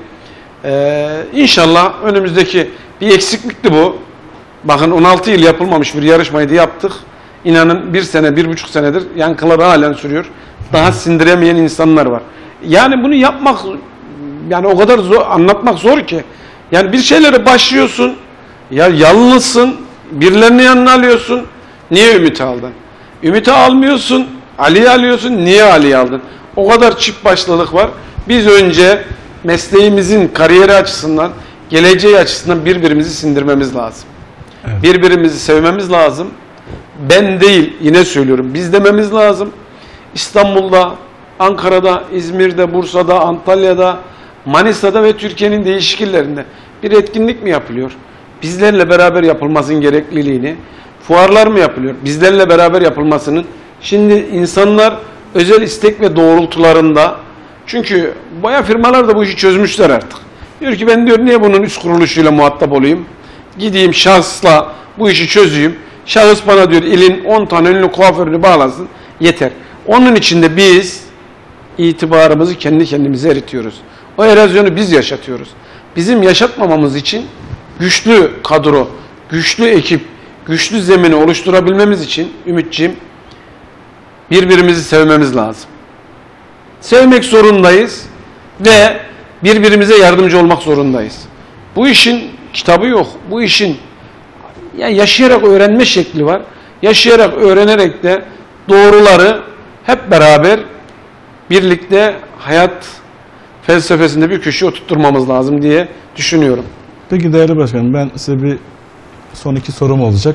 İnşallah önümüzdeki bir eksiklikti bu. Bakın 16 yıl yapılmamış bir yarışmayı yaptık. İnanın 1 sene, 1,5 senedir yankıları halen sürüyor. Daha sindiremeyen insanlar var. Yani bunu yapmak, yani o kadar zor, anlatmak zor ki. Yani bir şeylere başlıyorsun, ya yalnızsın, birilerini yanına alıyorsun. Niye Ümit'i aldın? Ümit'i almıyorsun, Ali'yi alıyorsun. Niye Ali'yi aldın? O kadar çift başlılık var. Biz önce mesleğimizin kariyeri açısından, geleceği açısından birbirimizi sindirmemiz lazım. Evet. Birbirimizi sevmemiz lazım. Ben değil, yine söylüyorum, biz dememiz lazım. İstanbul'da, Ankara'da, İzmir'de, Bursa'da, Antalya'da, Manisa'da ve Türkiye'nin değişik illerinde bir etkinlik mi yapılıyor? Bizlerle beraber yapılmasının gerekliliğini, fuarlar mı yapılıyor? Bizlerle beraber yapılmasının. Şimdi insanlar özel istek ve doğrultularında, çünkü bayağı firmalar da bu işi çözmüşler artık. Diyor ki ben diyor niye bunun üst kuruluşuyla muhatap olayım? Gideyim şahısla bu işi çözeyim. Şahıs bana diyor ilin 10 tane ünlü kuaförünü bağlasın. Yeter. Onun için de biz itibarımızı kendi kendimize eritiyoruz. O erozyonu biz yaşatıyoruz. Bizim yaşatmamamız için güçlü kadro, güçlü ekip, güçlü zemini oluşturabilmemiz için Ümitciğim birbirimizi sevmemiz lazım. Sevmek zorundayız ve birbirimize yardımcı olmak zorundayız. Bu işin kitabı yok. Bu işin yani yaşayarak öğrenme şekli var. Yaşayarak öğrenerek de doğruları hep beraber birlikte hayat felsefesinde bir köşeye oturtturmamız lazım diye düşünüyorum. Peki değerli başkanım, ben size bir son 2 sorum olacak.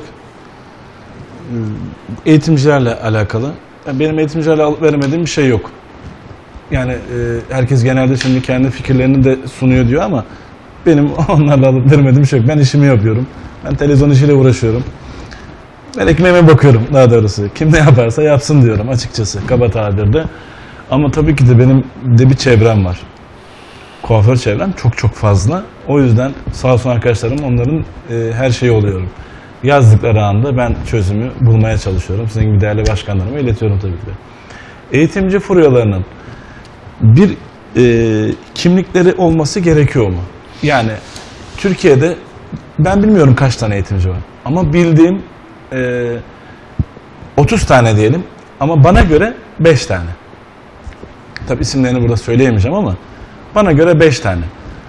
Eğitimcilerle alakalı. Yani benim eğitimcilerle alıp veremediğim bir şey yok. Yani herkes genelde şimdi kendi fikirlerini de sunuyor diyor ama benim onlarla alıp veremediğim bir şey yok. Ben işimi yapıyorum. Ben televizyon işiyle uğraşıyorum. Ben ekmeğime bakıyorum daha doğrusu. Kim ne yaparsa yapsın diyorum açıkçası, kaba tabirde. Ama tabii ki de benim de bir çevrem var. Kuaför çevrem çok fazla. O yüzden sağ olsun arkadaşlarım, onların her şeyi oluyorum. Yazdıkları anda ben çözümü bulmaya çalışıyorum. Sizin gibi değerli başkanlarıma iletiyorum tabii ki de. Eğitimci furyalarının bir kimlikleri olması gerekiyor mu? Yani Türkiye'de ben bilmiyorum kaç tane eğitimci var. Ama bildiğim 30 tane diyelim. Ama bana göre 5 tane. Tabii isimlerini burada söyleyemeyeceğim ama bana göre 5 tane.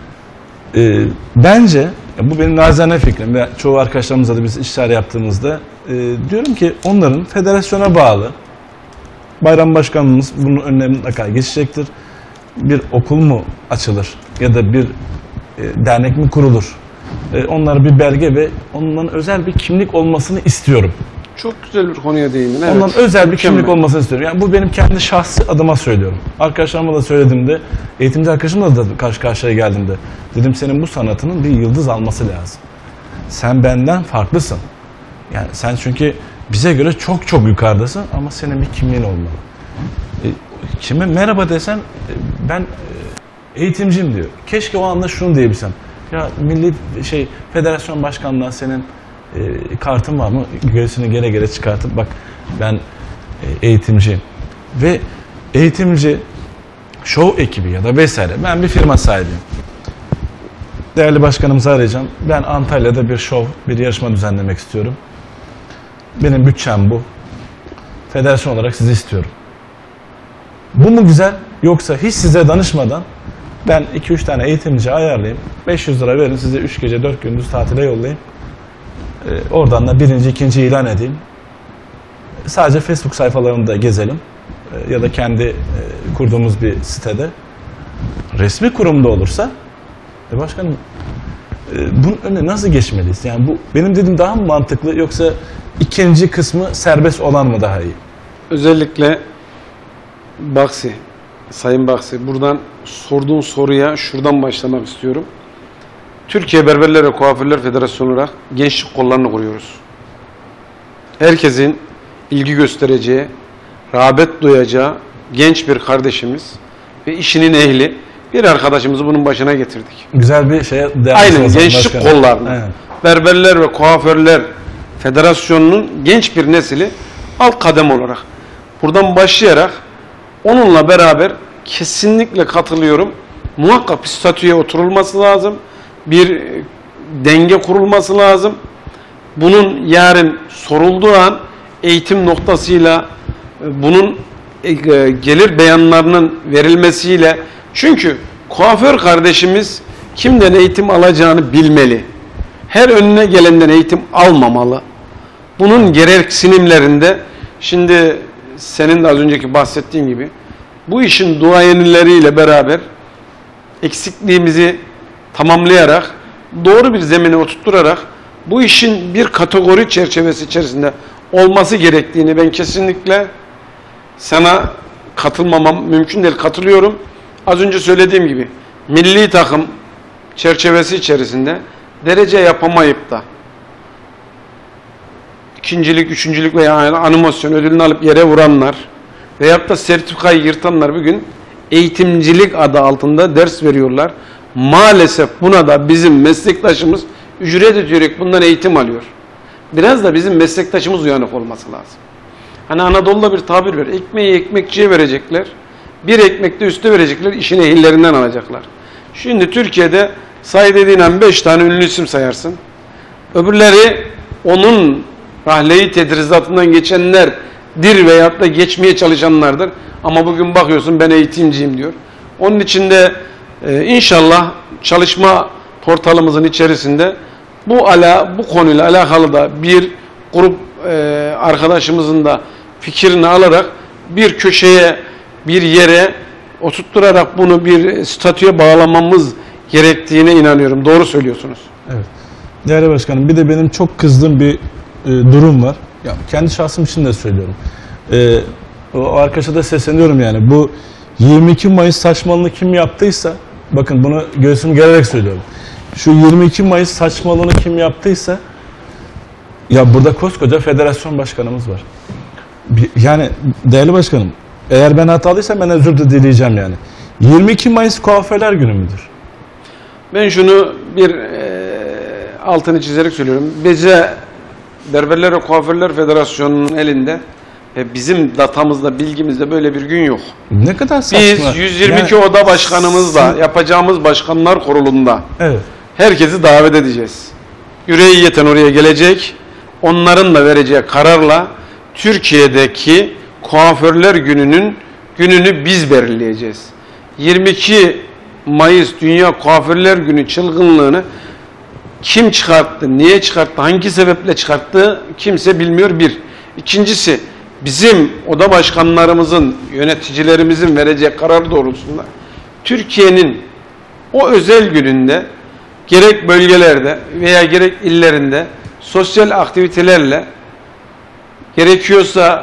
Bence, bu benim naçizane fikrim ve çoğu arkadaşlarımızla da biz işler yaptığımızda diyorum ki onların federasyona bağlı, Bayram Başkanımız bunun önüne mutlaka geçecektir. Bir okul mu açılır ya da bir dernek mi kurulur? Onlara bir belge ve onların özel bir kimlik olmasını istiyorum. Çok güzel bir konuya değindin. Evet. Ondan özel bir Mükemmel. kimlik olmasını istiyorum. Yani bu benim kendi şahsi adıma söylüyorum. Arkadaşlarıma da söylediğimde, eğitimci arkadaşımla da karşı karşıya geldiğimde dedim senin bu sanatının bir yıldız alması lazım. Sen benden farklısın. Yani sen çünkü bize göre çok çok yukarıdasın ama senin bir kimliğin olmalı. Kime merhaba desen ben eğitimciyim diyor. Keşke o anda şunu diyebilsem. Ya federasyon başkanlığa senin kartın var mı? Göğsünü gere gere çıkartıp bak ben eğitimciyim. Ve eğitimci show ekibi ya da vesaire. Ben bir firma sahibiyim. Değerli başkanımızı arayacağım. Ben Antalya'da bir show, bir yarışma düzenlemek istiyorum. Benim bütçem bu. Federasyon olarak sizi istiyorum. Bu mu güzel? Yoksa hiç size danışmadan ben 2-3 tane eğitimci ayarlayayım. 500 lira verin size 3 gece 4 gündüz tatile yollayayım. Oradan da birinci, ikinci ilan edeyim. Sadece Facebook sayfalarında gezelim. Ya da kendi kurduğumuz bir sitede. Resmi kurumda olursa başkanım bunun önüne nasıl geçmeliyiz? Yani bu benim dediğim daha mı mantıklı yoksa ikinci kısmı serbest olan mı daha iyi? Özellikle Sayın Baksi, buradan sorduğun soruya şuradan başlamak istiyorum. Türkiye Berberler ve Kuaförler Federasyonu olarak gençlik kollarını kuruyoruz. Herkesin ilgi göstereceği, rağbet duyacağı genç bir kardeşimiz ve işinin ehli bir arkadaşımızı bunun başına getirdik. Güzel bir şeye devam aynen gençlik kollarını. Evet. Berberler ve Kuaförler Federasyonu'nun genç bir nesili alt kadem olarak buradan başlayarak onunla beraber kesinlikle katılıyorum. Muhakkak bir statüye oturulması lazım. Bir denge kurulması lazım. Bunun yarın sorulduğu an eğitim noktasıyla bunun gelir beyanlarının verilmesiyle, çünkü kuaför kardeşimiz kimden eğitim alacağını bilmeli. Her önüne gelenden eğitim almamalı. Bunun gereksinimlerinde şimdi senin de az önceki bahsettiğin gibi bu işin duayenleriyle beraber eksikliğimizi tamamlayarak doğru bir zemine oturtturarak bu işin bir kategori çerçevesi içerisinde olması gerektiğini ben kesinlikle sana katılmamam mümkün değil. Katılıyorum. Az önce söylediğim gibi milli takım çerçevesi içerisinde derece yapamayıp da ikincilik, üçüncülük veya animasyon ödülünü alıp yere vuranlar veyahut da sertifikayı yırtanlar bugün eğitimcilik adı altında ders veriyorlar. Maalesef buna da bizim meslektaşımız ücret ödeyerek bundan eğitim alıyor. Biraz da bizim meslektaşımız uyanık olması lazım. Hani Anadolu'da bir tabir var. Ekmeği ekmekçiye verecekler. Bir ekmek de üste verecekler. İşin ehillerinden alacaklar. Şimdi Türkiye'de say dediğin an 5 tane ünlü isim sayarsın. Öbürleri onun rahleyi tedrisatından geçenlerdir veyahut da geçmeye çalışanlardır. Ama bugün bakıyorsun ben eğitimciyim diyor. Onun için de inşallah çalışma portalımızın içerisinde bu konuyla alakalı da bir grup arkadaşımızın da fikrini alarak bir köşeye, bir yere oturtturarak bunu bir statüye bağlamamız gerektiğine inanıyorum. Doğru söylüyorsunuz. Evet. Değerli başkanım, bir de benim çok kızdığım bir durum var. Ya, kendi şahsım için de söylüyorum. O arkadaşa da sesleniyorum yani. Bu 22 Mayıs saçmalığını kim yaptıysa, bakın bunu göğsümü gererek söylüyorum. Şu 22 Mayıs saçmalığını kim yaptıysa, ya burada koskoca federasyon başkanımız var. Yani değerli başkanım, eğer ben hatalıysam ben özür de dileyeceğim yani. 22 Mayıs Kuaförler Günü müdür? Ben şunu bir altını çizerek söylüyorum. Bize Berberler ve Kuaförler Federasyonu'nun elinde bizim datamızda, bilgimizde böyle bir gün yok. Ne kadar saçma. Biz 122 yani, oda başkanımızla yapacağımız başkanlar kurulunda herkesi davet edeceğiz. Yüreği yeten oraya gelecek. Onların da vereceği kararla Türkiye'deki Kuaförler gününü biz belirleyeceğiz. 22 Mayıs Dünya Kuaförler Günü çılgınlığını kim çıkarttı, niye çıkarttı, hangi sebeple çıkarttı kimse bilmiyor bir. İkincisi, bizim oda başkanlarımızın, yöneticilerimizin vereceği karar doğrultusunda Türkiye'nin o özel gününde gerek bölgelerde veya gerek illerinde sosyal aktivitelerle gerekiyorsa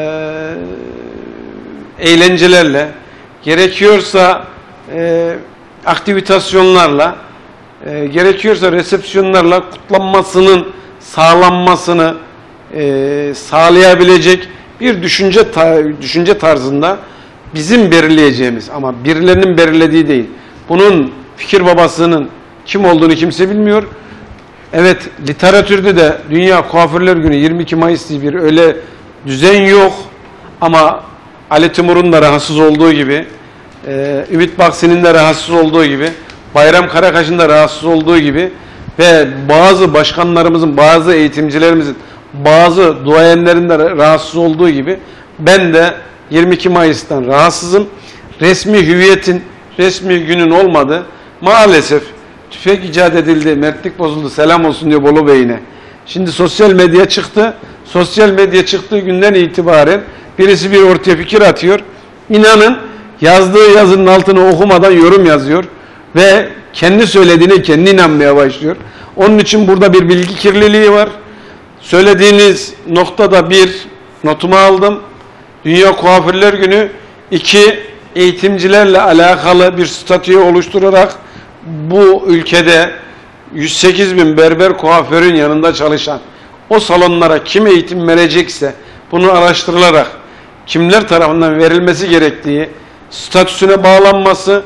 eğlencelerle, gerekiyorsa aktivitasyonlarla, gerekiyorsa resepsiyonlarla kutlanmasının sağlanmasını sağlayabilecek bir düşünce tarzında bizim belirleyeceğimiz, ama birilerinin belirlediği değil. Bunun fikir babasının kim olduğunu kimse bilmiyor. Evet, literatürde de Dünya Kuaförler Günü 22 Mayıs diye bir öyle düzen yok. Ama Ali Timur'un da rahatsız olduğu gibi, Ümit Baksi'nin de rahatsız olduğu gibi, Bayram Karakaş'ın da rahatsız olduğu gibi ve bazı başkanlarımızın, bazı eğitimcilerimizin, bazı duayenlerin de rahatsız olduğu gibi ben de 22 Mayıs'tan rahatsızım. Resmi hüviyetin, resmi günün olmadı. Maalesef tüfek icat edildi, mertlik bozuldu, selam olsun diyor Bolu Bey'ine. Şimdi sosyal medya çıktı. Sosyal medya çıktığı günden itibaren birisi bir ortaya fikir atıyor. İnanın yazdığı yazının altını okumadan yorum yazıyor ve kendi söylediğine kendi inanmaya başlıyor. Onun için burada bir bilgi kirliliği var. Söylediğiniz noktada bir notumu aldım. Dünya Kuaförler Günü, 2 eğitimcilerle alakalı bir statüyü oluşturarak bu ülkede 108 bin berber kuaförün yanında çalışan o salonlara kim eğitim verecekse bunu araştırılarak kimler tarafından verilmesi gerektiği statüsüne bağlanması,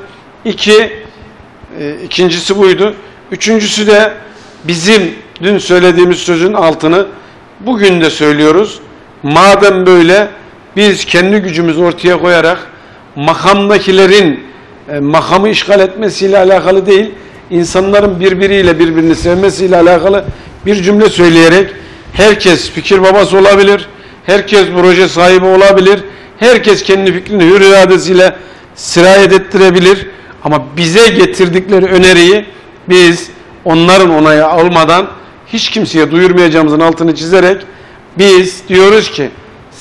ikincisi buydu. Üçüncüsü de bizim dün söylediğimiz sözün altını bugün de söylüyoruz. Madem böyle biz kendi gücümüzü ortaya koyarak makamdakilerin makamı işgal etmesiyle alakalı değil, insanların birbiriyle birbirini sevmesiyle alakalı bir cümle söyleyerek herkes fikir babası olabilir, herkes proje sahibi olabilir, herkes kendi fikrini hür iradesiyle sirayet ettirebilir ama bize getirdikleri öneriyi biz onların onayı almadan hiç kimseye duyurmayacağımızın altını çizerek biz diyoruz ki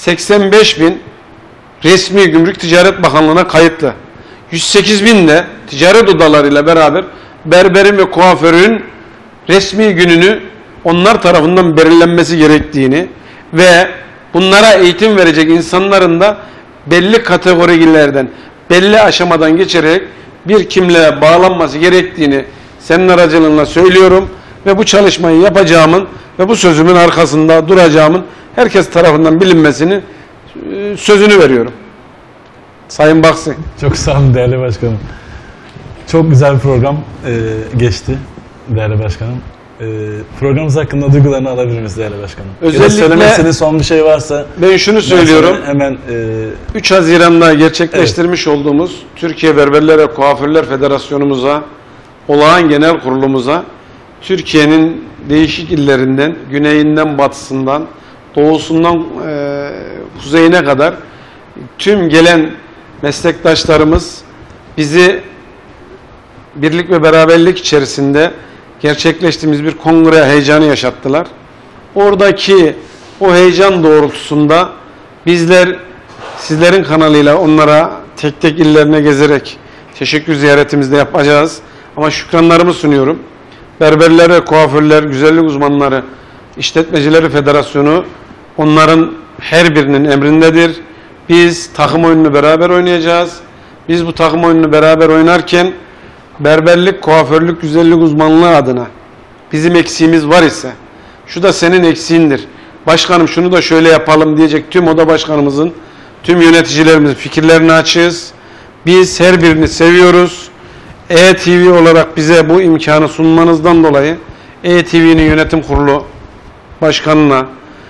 85 bin resmi Gümrük Ticaret Bakanlığı'na kayıtlı. 108 bin de ticaret odalarıyla beraber berberin ve kuaförün resmi gününü onlar tarafından belirlenmesi gerektiğini ve bunlara eğitim verecek insanların da belli kategorilerden, belli aşamadan geçerek bir kimliğe bağlanması gerektiğini senin aracılığınla söylüyorum ve bu çalışmayı yapacağımın ve bu sözümün arkasında duracağımın herkes tarafından bilinmesini sözünü veriyorum. Sayın Baksi. Çok sağ olun değerli başkanım. Çok güzel bir program geçti değerli başkanım. Programımız hakkında duygularını alabilir miyiz değerli başkanım? Özellikle söylemek istediğiniz son bir şey varsa. Ben şunu söylüyorum. Hemen 3 Haziran'da gerçekleştirmiş olduğumuz Türkiye Berberler ve Kuaförler Federasyonumuza, olağan genel kurulumuza, Türkiye'nin değişik illerinden, güneyinden, batısından, doğusundan kuzeyine kadar tüm gelen meslektaşlarımız bizi birlik ve beraberlik içerisinde gerçekleştiğimiz bir kongre heyecanı yaşattılar. Oradaki o heyecan doğrultusunda bizler sizlerin kanalıyla onlara tek tek illerine gezerek teşekkür ziyaretimizi de yapacağız. Ama şükranlarımı sunuyorum. Berberler ve Kuaförler, Güzellik Uzmanları, İşletmecileri Federasyonu onların her birinin emrindedir. Biz takım oyununu beraber oynayacağız. Biz bu takım oyununu beraber oynarken berberlik, kuaförlük, güzellik uzmanlığı adına bizim eksiğimiz var ise şu da senin eksiğindir. Başkanım şunu da şöyle yapalım diyecek tüm oda başkanımızın, tüm yöneticilerimizin fikirlerini açığız. Biz her birini seviyoruz. ETV olarak bize bu imkanı sunmanızdan dolayı ETV'nin yönetim kurulu başkanına,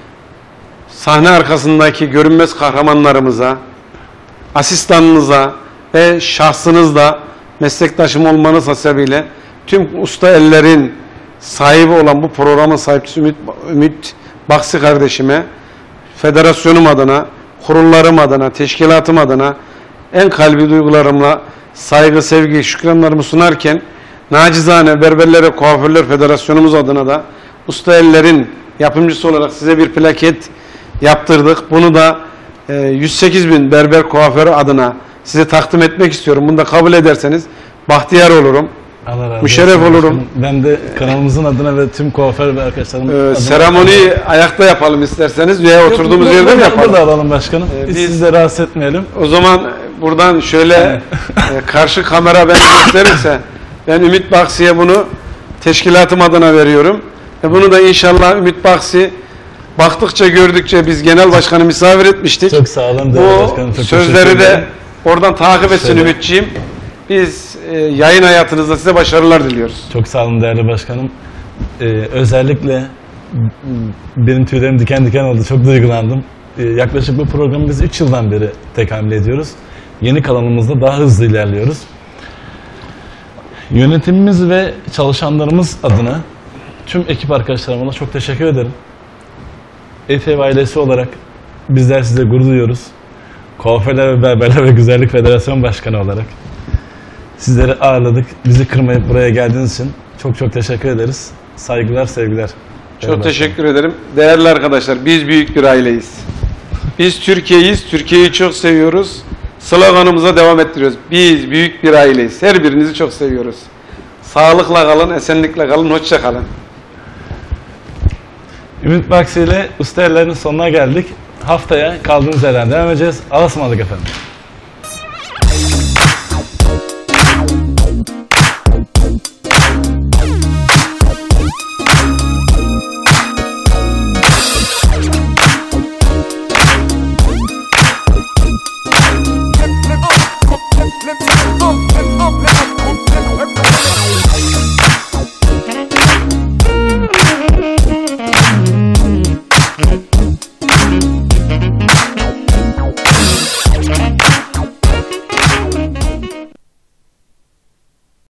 sahne arkasındaki görünmez kahramanlarımıza, asistanınıza ve şahsınızla meslektaşım olmanız hasebiyle tüm usta ellerin sahibi olan bu programın sahipçisi Ümit Baksi kardeşime, federasyonum adına, kurullarım adına, teşkilatım adına en kalbi duygularımla saygı, sevgi, şükranlarımı sunarken nacizane Berberler ve Kuaförler Federasyonumuz adına da usta ellerin yapımcısı olarak size bir plaket yaptırdık. Bunu da 108 bin berber kuaförü adına size takdim etmek istiyorum. Bunu da kabul ederseniz bahtiyar olurum. Allah razı olsun. Müşerref olurum. Ben de kanalımızın adına ve tüm kuaför ve arkadaşlarım adına... Seremoniyi ayakta yapalım isterseniz veya oturduğumuz yerde mi yapalım? Burada alalım başkanım. Biz sizi de rahatsız etmeyelim. O zaman buradan şöyle karşı kamera beni gösterirse ben Ümit Baksi'ye bunu teşkilatım adına veriyorum. Bunu da inşallah Ümit Baksi baktıkça gördükçe biz genel başkanı misafir etmiştik. Çok sağ olun. Bu sözleri de oradan takip etsin Ümitciğim. Biz yayın hayatınızda size başarılar diliyoruz. Çok sağ olun değerli başkanım. Özellikle benim tüylerim diken diken oldu. Çok duygulandım. Yaklaşık bu programı biz 3 yıldan beri tekamül ediyoruz. Yeni kanalımızda daha hızlı ilerliyoruz. Yönetimimiz ve çalışanlarımız adına tüm ekip arkadaşlarıma çok teşekkür ederim. ETV ailesi olarak bizler size gurur duyuyoruz. Kuaförler ve Berberler ve Güzellik Federasyon Başkanı olarak sizleri ağırladık. Bizi kırmayıp buraya geldiğiniz için çok teşekkür ederiz. Saygılar, sevgiler. Çok teşekkür ederim. Değerli arkadaşlar, biz büyük bir aileyiz. Biz Türkiye'yiz, Türkiye'yi çok seviyoruz. Sloganımıza devam ettiriyoruz. Biz büyük bir aileyiz. Her birinizi çok seviyoruz. Sağlıkla kalın, esenlikle kalın, hoşça kalın. Ümit Baksi ile usta ellerinin sonuna geldik. Haftaya kaldığımız yerden devam edeceğiz. Allah'a ısmarladık efendim.